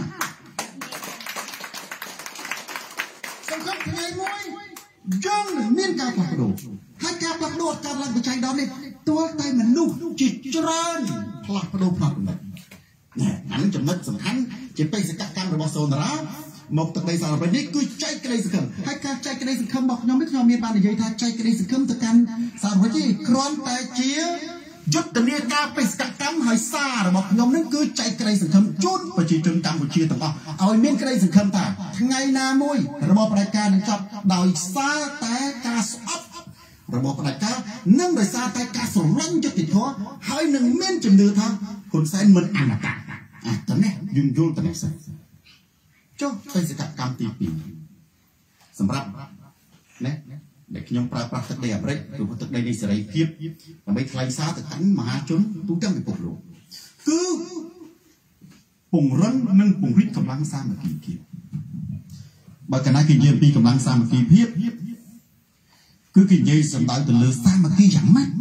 សង្ឃឹមថ្ងៃមួយយើងមានការផ្លាស់ប្ដូរហើយការផ្លាស់ប្ដូរការឡើងបច្ច័យដល់នេះទាល់តែមនុស្សជាច្រើនផ្លាស់ប្ដូរផ្លាស់ប្ដូរអានឹងចំណុចសំខាន់ជាបេសកកម្មរបស់សូនរាមកទឹកដីសារ៉ានេះគឺចែកក្តីសង្ឃឹមហើយការចែកក្តីសង្ឃឹមរបស់ខ្ញុំនេះខ្ញុំមានបាននិយាយថាចែកក្តីសង្ឃឹមទៅកាន់សារ៉ាទេគ្រាន់តែជាយុទ្ធនាការបេសកកម្មហើយសាររបស់ខ្ញុំនឹងគឺចែកក្តីសង្ឃឹមជូនប្រជាជនកម្ពុជាទាំងអស់ឲ្យមានក្តីសង្ឃឹមថាថ្ងៃណាមួយរបបផ្ដាច់ការនឹងចប់ដោយសារតែការស្អប់របបផ្ដាច់ការនិងដោយសារតែការស្រឡាញ់យុត្តិធម៌ហើយនឹងមានជំនឿថាហ៊ុនសែនមិនអមតៈតែនេះយើងយល់តែនេះសិនចុះបេសកកម្មទី2សម្រាប់ណាដែលខ្ញុំប្រើប្រាស់ទឹកដីអាមេរិកឬទឹកដីនៃសេរីភាពដើម្បីថ្លែងសារទៅកាន់មហាជនទូទាំងពិភពលោកគឺពង្រឹងនិងពង្រីកកម្លាំងសាមគ្គីភាពបើកាលណាគេនិយាយពីកម្លាំងសាមគ្គីភាពគឺគេនិយាយសំដៅទៅលើសាមគ្គីយ៉ាងម៉េច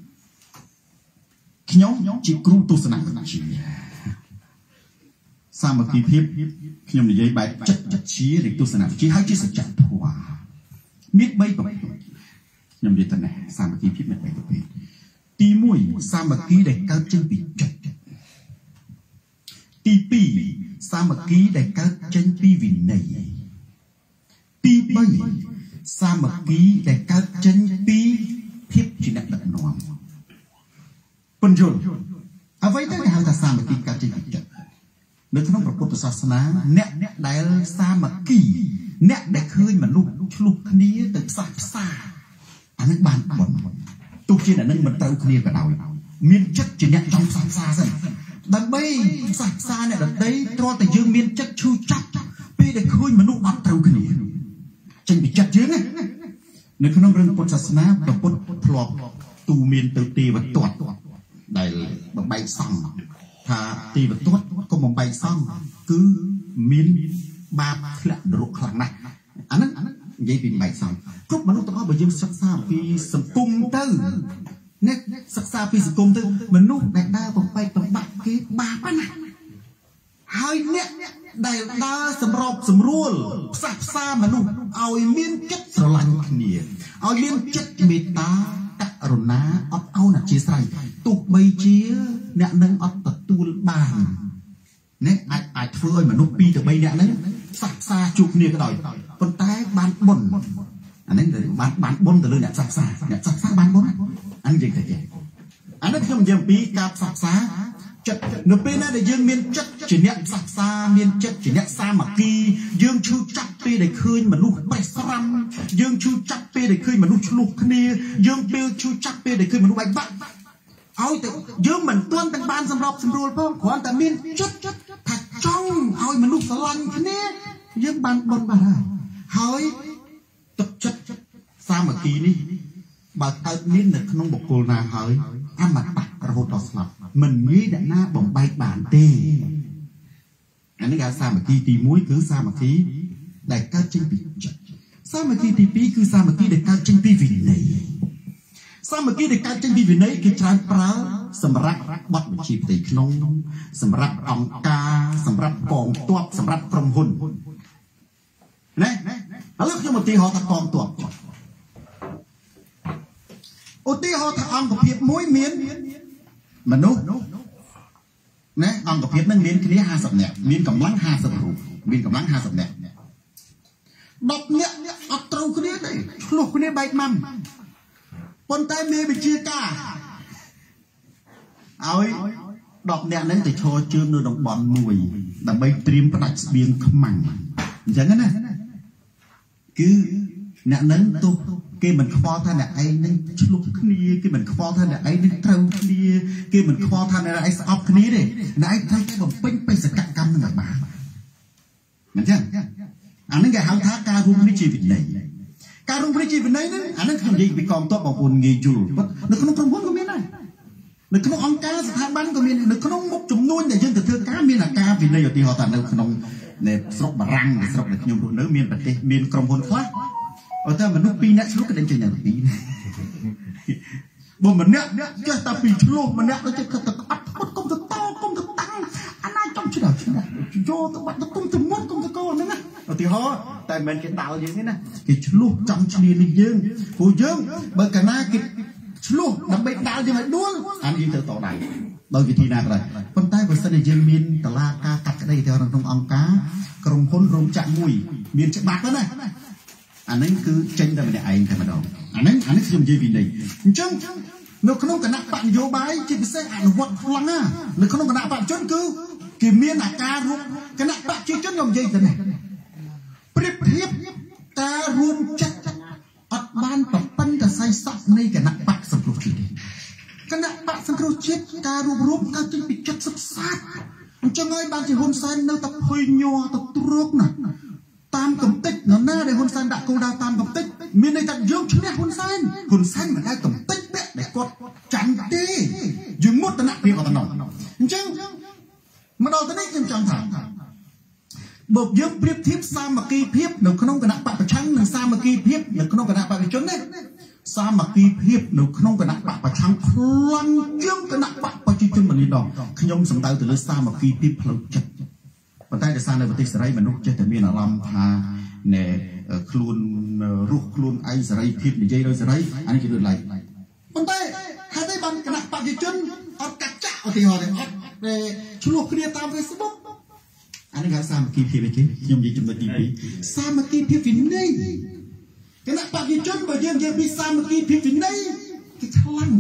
ខ្ញុំជាគ្រូទស្សនវិជ្ជាសាមគ្គីភាពខ្ញុំនិយាយបែបចិត្តវិទ្យាឬទស្សនវិជ្ជាហើយជាសច្ចធម៌មាន3ប្រភេទខ្ញុំនិយាយទៅណាសាមគ្គីភាពមាន3ប្រភេទទី1សាមគ្គីដែលកើតចេញពីចិត្តទី2សាមគ្គីដែលកើតចេញពីវិន័យទី3សាមគ្គីដែលកើតចេញពីភាពជាអ្នកដឹកនាំពន្យល់អ្វីទៅគេហៅថាសាមគ្គីកើតចេញពីចិត្តនៅក្នុងព្រះពុទ្ធសាសនាអ្នកដែលសាមគ្គីអ្នកដែលឃើញមនុស្សឆ្លុះគ្នាទៅផ្សះផ្សាអានឹងបានបុណ្យទោះជាអ្នកនឹងមិនត្រូវគ្នាក៏ដោយមានចិត្តជាអ្នកចង់ផ្សះផ្សាសិនដើម្បីផ្សះផ្សាអ្នកដទៃទ្រាំតែយើងមានចិត្តឈឺចាប់ពេលដែលឃើញមនុស្សអត់ត្រូវគ្នាចេញពីចិត្តយើងនៅក្នុងរឿងពុទ្ធសាសនាព្រះពុទ្ធធ្លាប់ទូមានទៅទេវទត្តដែលបំបែកសង្ឃថាទេវទត្តក៏បំបែកសង្ឃគឺមានបាបធ្លាក់នរកខ្លាំងណាស់អាហ្នឹងនិយាយពីបែកសង្ឃគ្រប់មនុស្សទាំងអស់បើយើងសិក្សាពីសង្គមទៅនេះសិក្សាពីសង្គមទៅមនុស្សដែលដើរបំបែកបំបាក់គេបាបណាស់ហើយអ្នកដែលដើរសម្របសម្រួលផ្សះផ្សាមនុស្សឲ្យមានចិត្តស្រឡាញ់គ្នាឲ្យមានចិត្តមេត្តាករុណាអត់ឱនអធ្យាស្រ័យទោះបីជាអ្នកនឹងអត់ទទួលបាននេះអាចធ្វើឲ្យមនុស្ស2ទៅ3នាក់ហ្នឹងផ្សះផ្សាជួបគ្នាក៏ដោយប៉ុន្តែបានបុណ្យអានេះបានបុណ្យទៅលើអ្នកផ្សះផ្សាបានបុណ្យអានេះនិយាយទៅចេះអានេះខ្ញុំនិយាយពីការផ្សះផ្សាចិត្តនៅពេលណាដែលយើងមានចិត្តជាអ្នកផ្សះផ្សាមានចិត្តជាអ្នកសាមគ្គីយើងឈឺចាប់ពេលដែលឃើញមនុស្សបេះស្រាំយើងឈឺចាប់ពេលដែលឃើញមនុស្សឆ្លោះគ្នាយើងពេលឈឺចាប់ពេលដែលឃើញមនុស្សបែកបាក់ឲ្យតែយើងមិនទាន់ទាំងបានសម្របសម្រួលផងគ្រាន់តែមានចិត្តថាចង់ឲ្យមនុស្សស្រឡាញ់គ្នាយើងបានបុណ្យបានហើយទឹកចិត្តសាមគ្គីនេះបើកើតមាននៅក្នុងបុគ្គលណាហើយអមតៈរហូតដល់ស្លាប់មិនងាយអ្នកណាបំបែកបានទេអានេះគេសាមគ្គីទី1គឺសាមគ្គីដែលកើតចេញពីចិត្តសាមគ្គីទី2គឺសាមគ្គីដែលកើតចេញពីវិន័យសាមគ្គីដែលកើតចេញពីវិន័យគេច្រើនប្រើសម្រាប់បទបញ្ជាផ្ទៃក្នុងសម្រាប់អង្គការសម្រាប់កងទ័ពសម្រាប់ក្រុមហ៊ុនណាឥឡូវខ្ញុំឧទាហរណ៍ថាកងទ័ពឧទាហរណ៍ថាអង្គភាពមួយមានមនុស្សណាអង្គភាពនឹងមានគ្នា50នាក់មានកម្លាំង50រូបមានកម្លាំង50នាក់10នាក់អត់ត្រូវគ្នាទេឆ្លោះគ្នាបែកម៉ាំប៉ុន្តែមានវិជាការឲ្យ10នាក់ហ្នឹងទៅឈរជើងនៅតំបន់មួយដើម្បីត្រៀមផ្ដាច់ស្បៀងខ្មាំងអញ្ចឹងណាគឺអ្នកហ្នឹងទោះគេមិនខ្វល់ថាអ្នកឯងនឹងឆ្លុះគ្នាគេមិនខ្វល់ថាអ្នកឯងនឹងត្រូវគ្នាគេមិនខ្វល់ថាអ្នកឯងស្អប់គ្នាទេអ្នកឯងត្រូវតែបំពេញបេសកកម្មនឹងឲ្យបានមិនចឹងអានេះគេហៅថាការរួមគ្នាជាវិន័យការរួមគ្នាជាវិន័យហ្នឹងអានេះខ្ញុំនិយាយពីកងទ័ពបងប្អូនងាយយល់នៅក្នុងក្រុមហ៊ុនក៏មានដែរនៅក្នុងអង្គការស្ថាប័នក៏មាននៅក្នុងមុខចំនួនដែលយើងទៅធ្វើការមានអាការវិន័យឧទាហរណ៍ថានៅក្នុងស្រុកបារាំងស្រុកដែលខ្ញុំរស់នៅមានប្រទេសមានក្រុមហ៊ុនខ្លះអត់តែមនុស្ស2នាក់ឆ្លុះក៏ដេញចេញទាំងពីរបើម្នាក់ចេះតែពីឆ្លុះម្នាក់ទៅចេះតែអត់គុំទៅតគុំទៅតាំងអាណាចំឆ្លុះយកទៅបាត់ទៅគុំទៅមុនគុំទៅកោហ្នឹងណាឧទាហរណ៍តែមិនមែនគេដាល់យើងទេណាគេឆ្លុះចំឈ្នានេះយើងព្រោះយើងបើកាលណាគេឆ្លុះដើម្បីដាល់យើងឲ្យដួលអានយើងទៅតដៃដោយវិធីណាក៏ដោយប៉ុន្តែបើសិនជាយើងមានតឡាការកាត់ក្តីទៅក្នុងអង្គការក្រុមហ៊ុនរោងចក្រមួយមានច្បាប់ទៅណាអានេះគឺចេញតែម្នាក់ឯងតែម្ដងអានេះខ្ញុំនិយាយពីនេះអញ្ចឹងនៅក្នុងគណៈបកនយោបាយជាពិសេសអនុវត្តខ្លាំងណានៅក្នុងគណៈបកជនគឺគេមានអាការរួមគណៈបកជាជនខ្ញុំនិយាយទៅនេះប្រៀបធៀបការរួមចិត្តអត់បានប្រប៉ិនតែសៃសក់នៃគណៈបកសង្គ្រោះជាតិគណៈបកសង្គ្រោះជាតិការរួមកើតចេញពីចិត្តសិក្សាអញ្ចឹងហើយបានជាហ៊ុនសែននៅតែភ័យញ័រទៅទ្រោកណាតាមកំតិចនរណាដែលហ៊ុនសែនដាក់គោលដៅតាមកំតិចមានន័យថាយើងឈ្នះហ៊ុនសែនមិនដែលកំតិចពាក់ដែលគាត់ចាំទេយើងមុតតនភាពអត់ដល់អញ្ចឹងមកដល់ទៅនេះខ្ញុំចង់ថាបើយើងប្រៀបធៀបសាមគ្គីភាពនៅក្នុងគណៈបកប្រឆាំងនិងសាមគ្គីភាពនៅក្នុងគណៈបកប្រជាជននេះសាមគ្គីភាពនៅក្នុងគណៈបកប្រឆាំងខ្លាំងជាងគណៈបកប្រជាជនម្នាក់ដងខ្ញុំសំដៅទៅលើសាមគ្គីភាពផ្លូវចិត្តប៉ុន្តែដោយសារនៅប្រទេសសេរីមនុស្សចេះតែមានអារម្មណ៍ថាណែខ្លួនរស់ខ្លួនឯងសេរីភាពនិយាយដោយសេរីអានេះគឺដូចឡៃប៉ុន្តែហេតុអីបានគណៈបព្វជិជនអត់កាត់ចាក់ឧទាហរណ៍អត់ឆ្លោះគ្នាតាម Facebook អានេះគេសាមគ្គីភាពអីគេខ្ញុំនិយាយចំណុចទី2សាមគ្គីភាពវិន័យគណៈបព្វជិជនបើយើងនិយាយពីសាមគ្គីភាពវិន័យគេខ្លាំង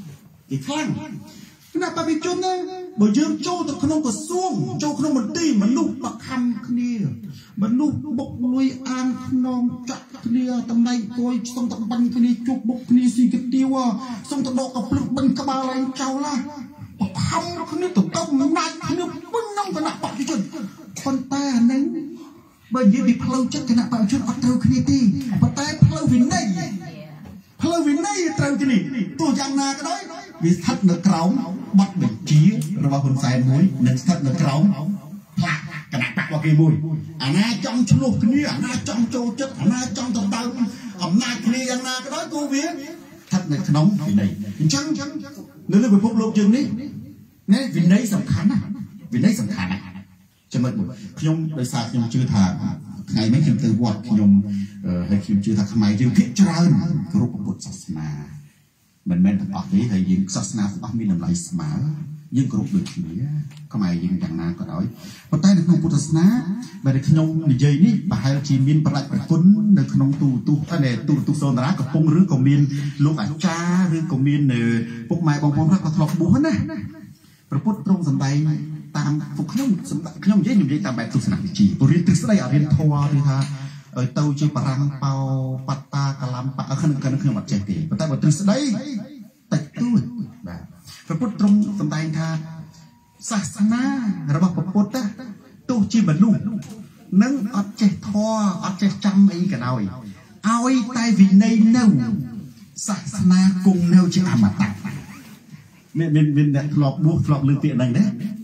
គណៈបព្វជិជនបើយើងចូលទៅក្នុងក្រសួងចូលក្នុងមន្ទីរមនុស្សបខំគ្នាមនុស្សបុកលុយអានខ្នងចាក់គ្នាតំណែងគួយសុំតបាញ់គ្នាជប់បុកគ្នាស៊ីកាទៀវសុំតដកកភ្លឹកបិញក្បាលឡើងចោលបខំគ្នាទៅទៅណាច់គ្នាពេញក្នុងគណៈបព្វជិជនប៉ុន្តែអានេះបើនិយាយពីផ្លូវចិត្តគណៈបព្វជិជនអត់ត្រូវគ្នាទេប៉ុន្តែផ្លូវវិន័យត្រូវគ្នាទោះយ៉ាងណាក៏ដោយវាស្ថិតនៅក្រោមបទបញ្ជារបស់ហ៊ុនសែនមួយនិងស្ថិតនៅក្រោមផ្លាកគណៈបករបស់គេមួយអាណាចង់ឆ្លោះគ្នាអាណាចង់ចូលចិត្តអាណាចង់ដណ្ដើមអំណាចគ្នាយ៉ាងណាក៏ដោយគូវាស្ថិតនៅក្នុងវិន័យអញ្ចឹងនៅលើពិភពលោកយើងនេះណាវិន័យសំខាន់ណាចំណុចមួយខ្ញុំដោយសារខ្ញុំជឿថាថ្ងៃនេះខ្ញុំទៅវត្តខ្ញុំហើយខ្ញុំជឿថាខ្មែរយើងភាគច្រើនគ្រប់ពុទ្ធសាសនាមិនមែនទាំងអស់ទេហើយយើងសាសនាទាំងអស់មានតម្លៃស្មើយើងគ្រប់ដូចគ្នាខ្មែរយើងយ៉ាងណាក៏ដោយប៉ុន្តែនៅក្នុងពុទ្ធសាសនាបើតែខ្ញុំនិយាយនេះប្រហែលជាមានប្រឡាច់ប្រគុណនៅក្នុងទូសូនរាកំពុងឬក៏មានលោកអាចារ្យឬក៏មានពុកម៉ែបងប្អូនខ្លះក៏ធ្លាប់បួសណាព្រះពុទ្ធទ្រង់សម្ដែងតាមពួកខ្ញុំនិយាយតាមបែបទស្សនវិជ្ជារៀនទ្រឹស្ដីអរៀនធម៌ឬថាទៅជាបរាំងបោបត្តាកលំបខ្ញុំអត់ចេះទេប៉ុន្តែបើទ្រឹស្ដីតិចតួចបាទព្រះពុទ្ធទ្រង់សម្ដែងថាសាសនារបស់ព្រះពុទ្ធទោះជាមនុស្សនឹងអត់ចេះធម៌អត់ចេះចាំអីក៏ដោយឲ្យតែវិន័យនៅសាសនាគង់នៅជាអមតៈមានអ្នកធ្លាប់បួសធ្លាប់លើពាក្យហ្នឹងទេ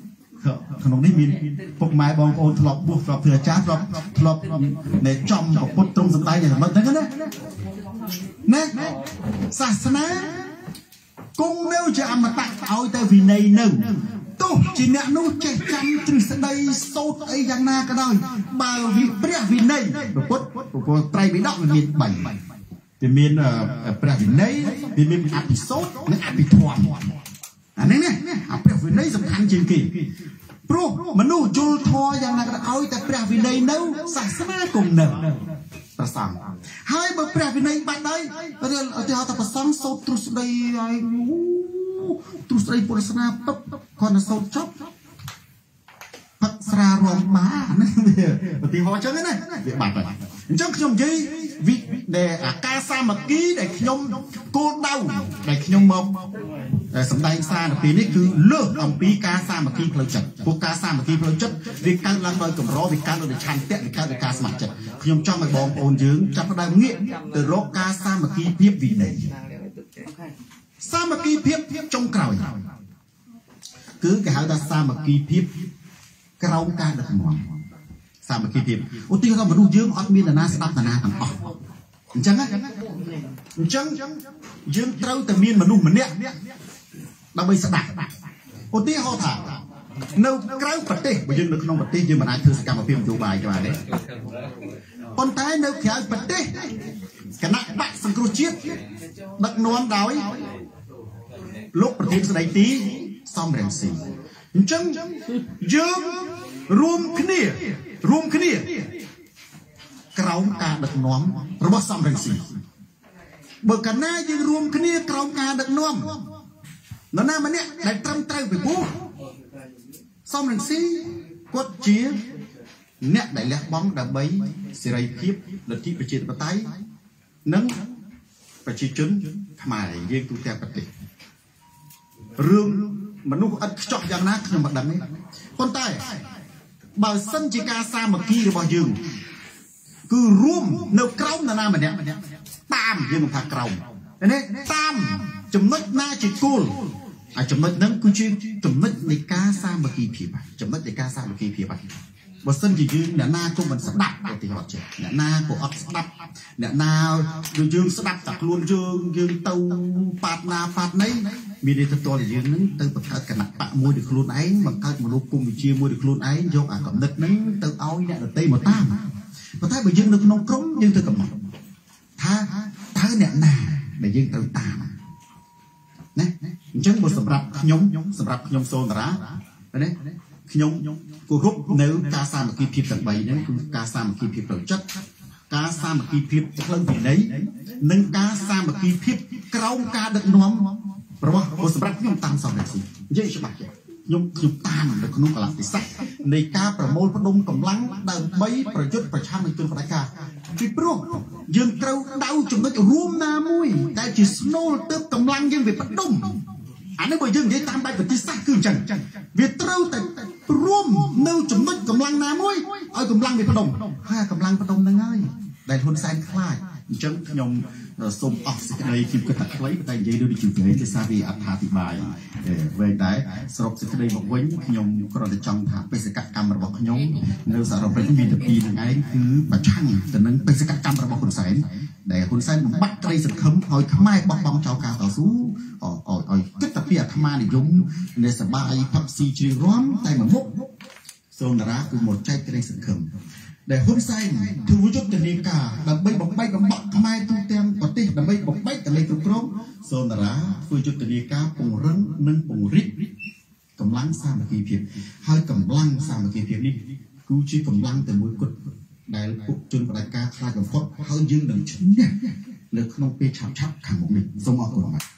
ក្នុងនេះមានពុកម៉ែបងប្អូនធ្លាប់បួសធ្លាប់ធ្វើអាចារ្យធ្លាប់នៃចំពុទ្ធទ្រង់សម្ដែងយ៉ាងម៉េចហ្នឹងណាសាសនាគង់នៅជាអមតៈឲ្យតែវិន័យនៅទោះជាអ្នកនោះចេះចាំទ្រឹស្ដីសូត្រអីយ៉ាងណាក៏ដោយបើវិព្រះវិន័យពុទ្ធត្រៃបិដកវាមាន3វាមានព្រះវិន័យវាមានអភិសូត្រនិងអភិធម្មអានេះអាព្រះវិន័យសំខាន់ជាងគេព្រោះមនុស្សយល់ធម៌យ៉ាងណាក៏ឲ្យតែព្រះវិន័យនៅសាសនាគង់នៅប្រសងហើយបើព្រះវិន័យបាត់ហើយឧទាហរណ៍ថាប្រសងសូត្រទ្រឹស្ដីហើយទ្រឹស្ដីពុទ្ធសាសនាពឹបគាត់ទៅសូត្រចប់ផឹកស្រារំបាណាឧទាហរណ៍ចឹងណាវាបាត់ហើយអញ្ចឹងខ្ញុំនិយាយដែលអាការសាមគ្គីដែលខ្ញុំគោលដៅដែលខ្ញុំមកសម្ដែងសារនៅពេលនេះគឺលើកអំពីការសាមគ្គីផ្លូវចិត្តពួកការសាមគ្គីផ្លូវចិត្តវាកើតឡើងដោយកម្រវាកើតដោយឆន្ទៈវាកើតដោយការស្ម័គ្រចិត្តខ្ញុំចង់ឲ្យបងប្អូនយើងចាប់ផ្ដើមងាកទៅរកការសាមគ្គីភាពវិន័យសាមគ្គីភាពចុងក្រោយគឺគេហៅថាសាមគ្គីភាពក្រោមការដឹកនាំសាមគ្គីភាពឧទាហរណ៍មនុស្សយើងអត់មាននរណាស្ដាប់នរណាទាំងអស់អញ្ចឹងយើងត្រូវតែមានមនុស្សម្នាក់ដើម្បីស្ដាប់ឧទាហរណ៍ថានៅក្រៅប្រទេសបើយើងនៅក្នុងប្រទេសយើងមិនអាចធ្វើសកម្មភាពនយោបាយបានទេប៉ុន្តែនៅក្រៅប្រទេសគណៈបកសង្គ្រោះជាតិដឹកនាំដោយលោកប្រធានស្ដីទីសំរងស៊ីអញ្ចឹងយើងរួមគ្នាក្រោមការដឹកនាំរបស់សំរងស៊ីបើកាលណាយើងរួមគ្នាក្រោមការដឹកនាំនរណាម្នាក់ដែលត្រឹមត្រូវពីព្រោះសំរងស៊ីគាត់ជាអ្នកដែលលះបង់ដើម្បីសេរីភាពលទ្ធិប្រជាធិបតេយ្យនិងប្រជាជនខ្មែរយើងទូទាំងប្រទេសរឿងមនុស្សឥតខ្ចោះយ៉ាងណាខ្ញុំមិនដឹងទេប៉ុន្តែបើសិនជាការសាមគ្គីរបស់យើងគឺរួមនៅក្រោមនរណាម្នាក់តាមយើងមិនថាក្រោមនេះតាមចំណុចណាជាគោលហើយចំណុចហ្នឹងគឺជាចំណុចនៃការសាមគ្គីភាពបើសិនជាយើងអ្នកណាក៏មិនស្ដាប់ឧទាហរណ៍ចេះអ្នកណាក៏អត់ស្ដាប់អ្នកណាដូចយើងស្ដាប់តែខ្លួនយើងទៅប៉ាត់ណាប៉ាត់ណីមានន័យថាតើយើងនឹងទៅបង្កើតគណៈបកមួយដោយខ្លួនឯងបង្កើតមនោគមវិជ្ជាមួយដោយខ្លួនឯងយកអាកំណត់ហ្នឹងទៅឲ្យអ្នកដទៃមកតាមប៉ុន្តែបើយើងនៅក្នុងក្រុមយើងទៅកំណត់ថាតើអ្នកណាដែលយើងត្រូវតាមណាអញ្ចឹងបើសម្រាប់ខ្ញុំសូនតារាណាខ្ញុំគោរពនៅការសាមគ្គីភាពទាំង3ហ្នឹងគឺការសាមគ្គីភាពផ្លូវចិត្តការសាមគ្គីភាពផ្លូវវិន័យនិងការសាមគ្គីភាពក្រោមការដឹកនាំរបស់សម្រាប់ខ្ញុំតាមសំរងស៊ីនិយាយច្បាស់ខ្ញុំតាមនៅក្នុងកលតិស័កនៃការប្រមូលផ្ដុំកម្លាំងដើម្បីប្រយុទ្ធប្រឆាំងនឹងជនផ្ដាច់ការពីព្រោះយើងត្រូវដៅចំណុចរួមណាមួយដែលជាស្នូលទើបកម្លាំងយើងវាផ្ដុំអានេះបើយើងនិយាយតាមបែបវិទ្យាសាស្ត្រគឺអញ្ចឹងវាត្រូវតែរួមនៅចំណុចកម្លាំងណាមួយឲ្យកម្លាំងវាផ្ដុំហើយកម្លាំងផ្ដុំហ្នឹងហើយដែលហ៊ុនសែនខ្លាចអញ្ចឹងខ្ញុំសូមអស់សេចក្តីគិតថាខ្លីតែនិយាយដូចជាព្រេងទេសារវាអត្ថាធិប្បាយវែងតែសរុបសេចក្តីមកវិញខ្ញុំគ្រាន់តែចង់ថាបេសកកម្មរបស់ខ្ញុំនៅសារ៉ុបព្រេងមានតែពីរហ្នឹងឯងគឺប្រឆាំងទៅនឹងបេសកកម្មរបស់ហ៊ុនសែនដែលហ៊ុនសែនបំបត្តិក្តីសង្ឃឹមឲ្យខ្មែរបោះបង់ចោលការតស៊ូឲ្យគិតតែពីអាត្មានិយមនៃសបាយផឹកស៊ីជ្រៀងរាំតែមួយមុខសូនតារាគឺមកចែកក្តីសង្ឃឹមដែលហ៊ុនសែនធ្វើយុទ្ធនាការដើម្បីបំបែកបំបាក់ខ្មែរទូទាំងប្រទេសដើម្បីបំបែកតលេខគ្រប់គ្រងសូនតារាធ្វើយុទ្ធនាការពង្រឹងនិងពង្រីកកម្លាំងសាមគ្គីភាពហើយកម្លាំងសាមគ្គីភាពនេះគឺជាកម្លាំងតែមួយគត់ដែលពួកជនបដិការខ្លាចបំផុតហើយយើងនឹងឈ្នះនៅក្នុងពេលឆាប់ៗខាងមុខនេះសូមអរគុណ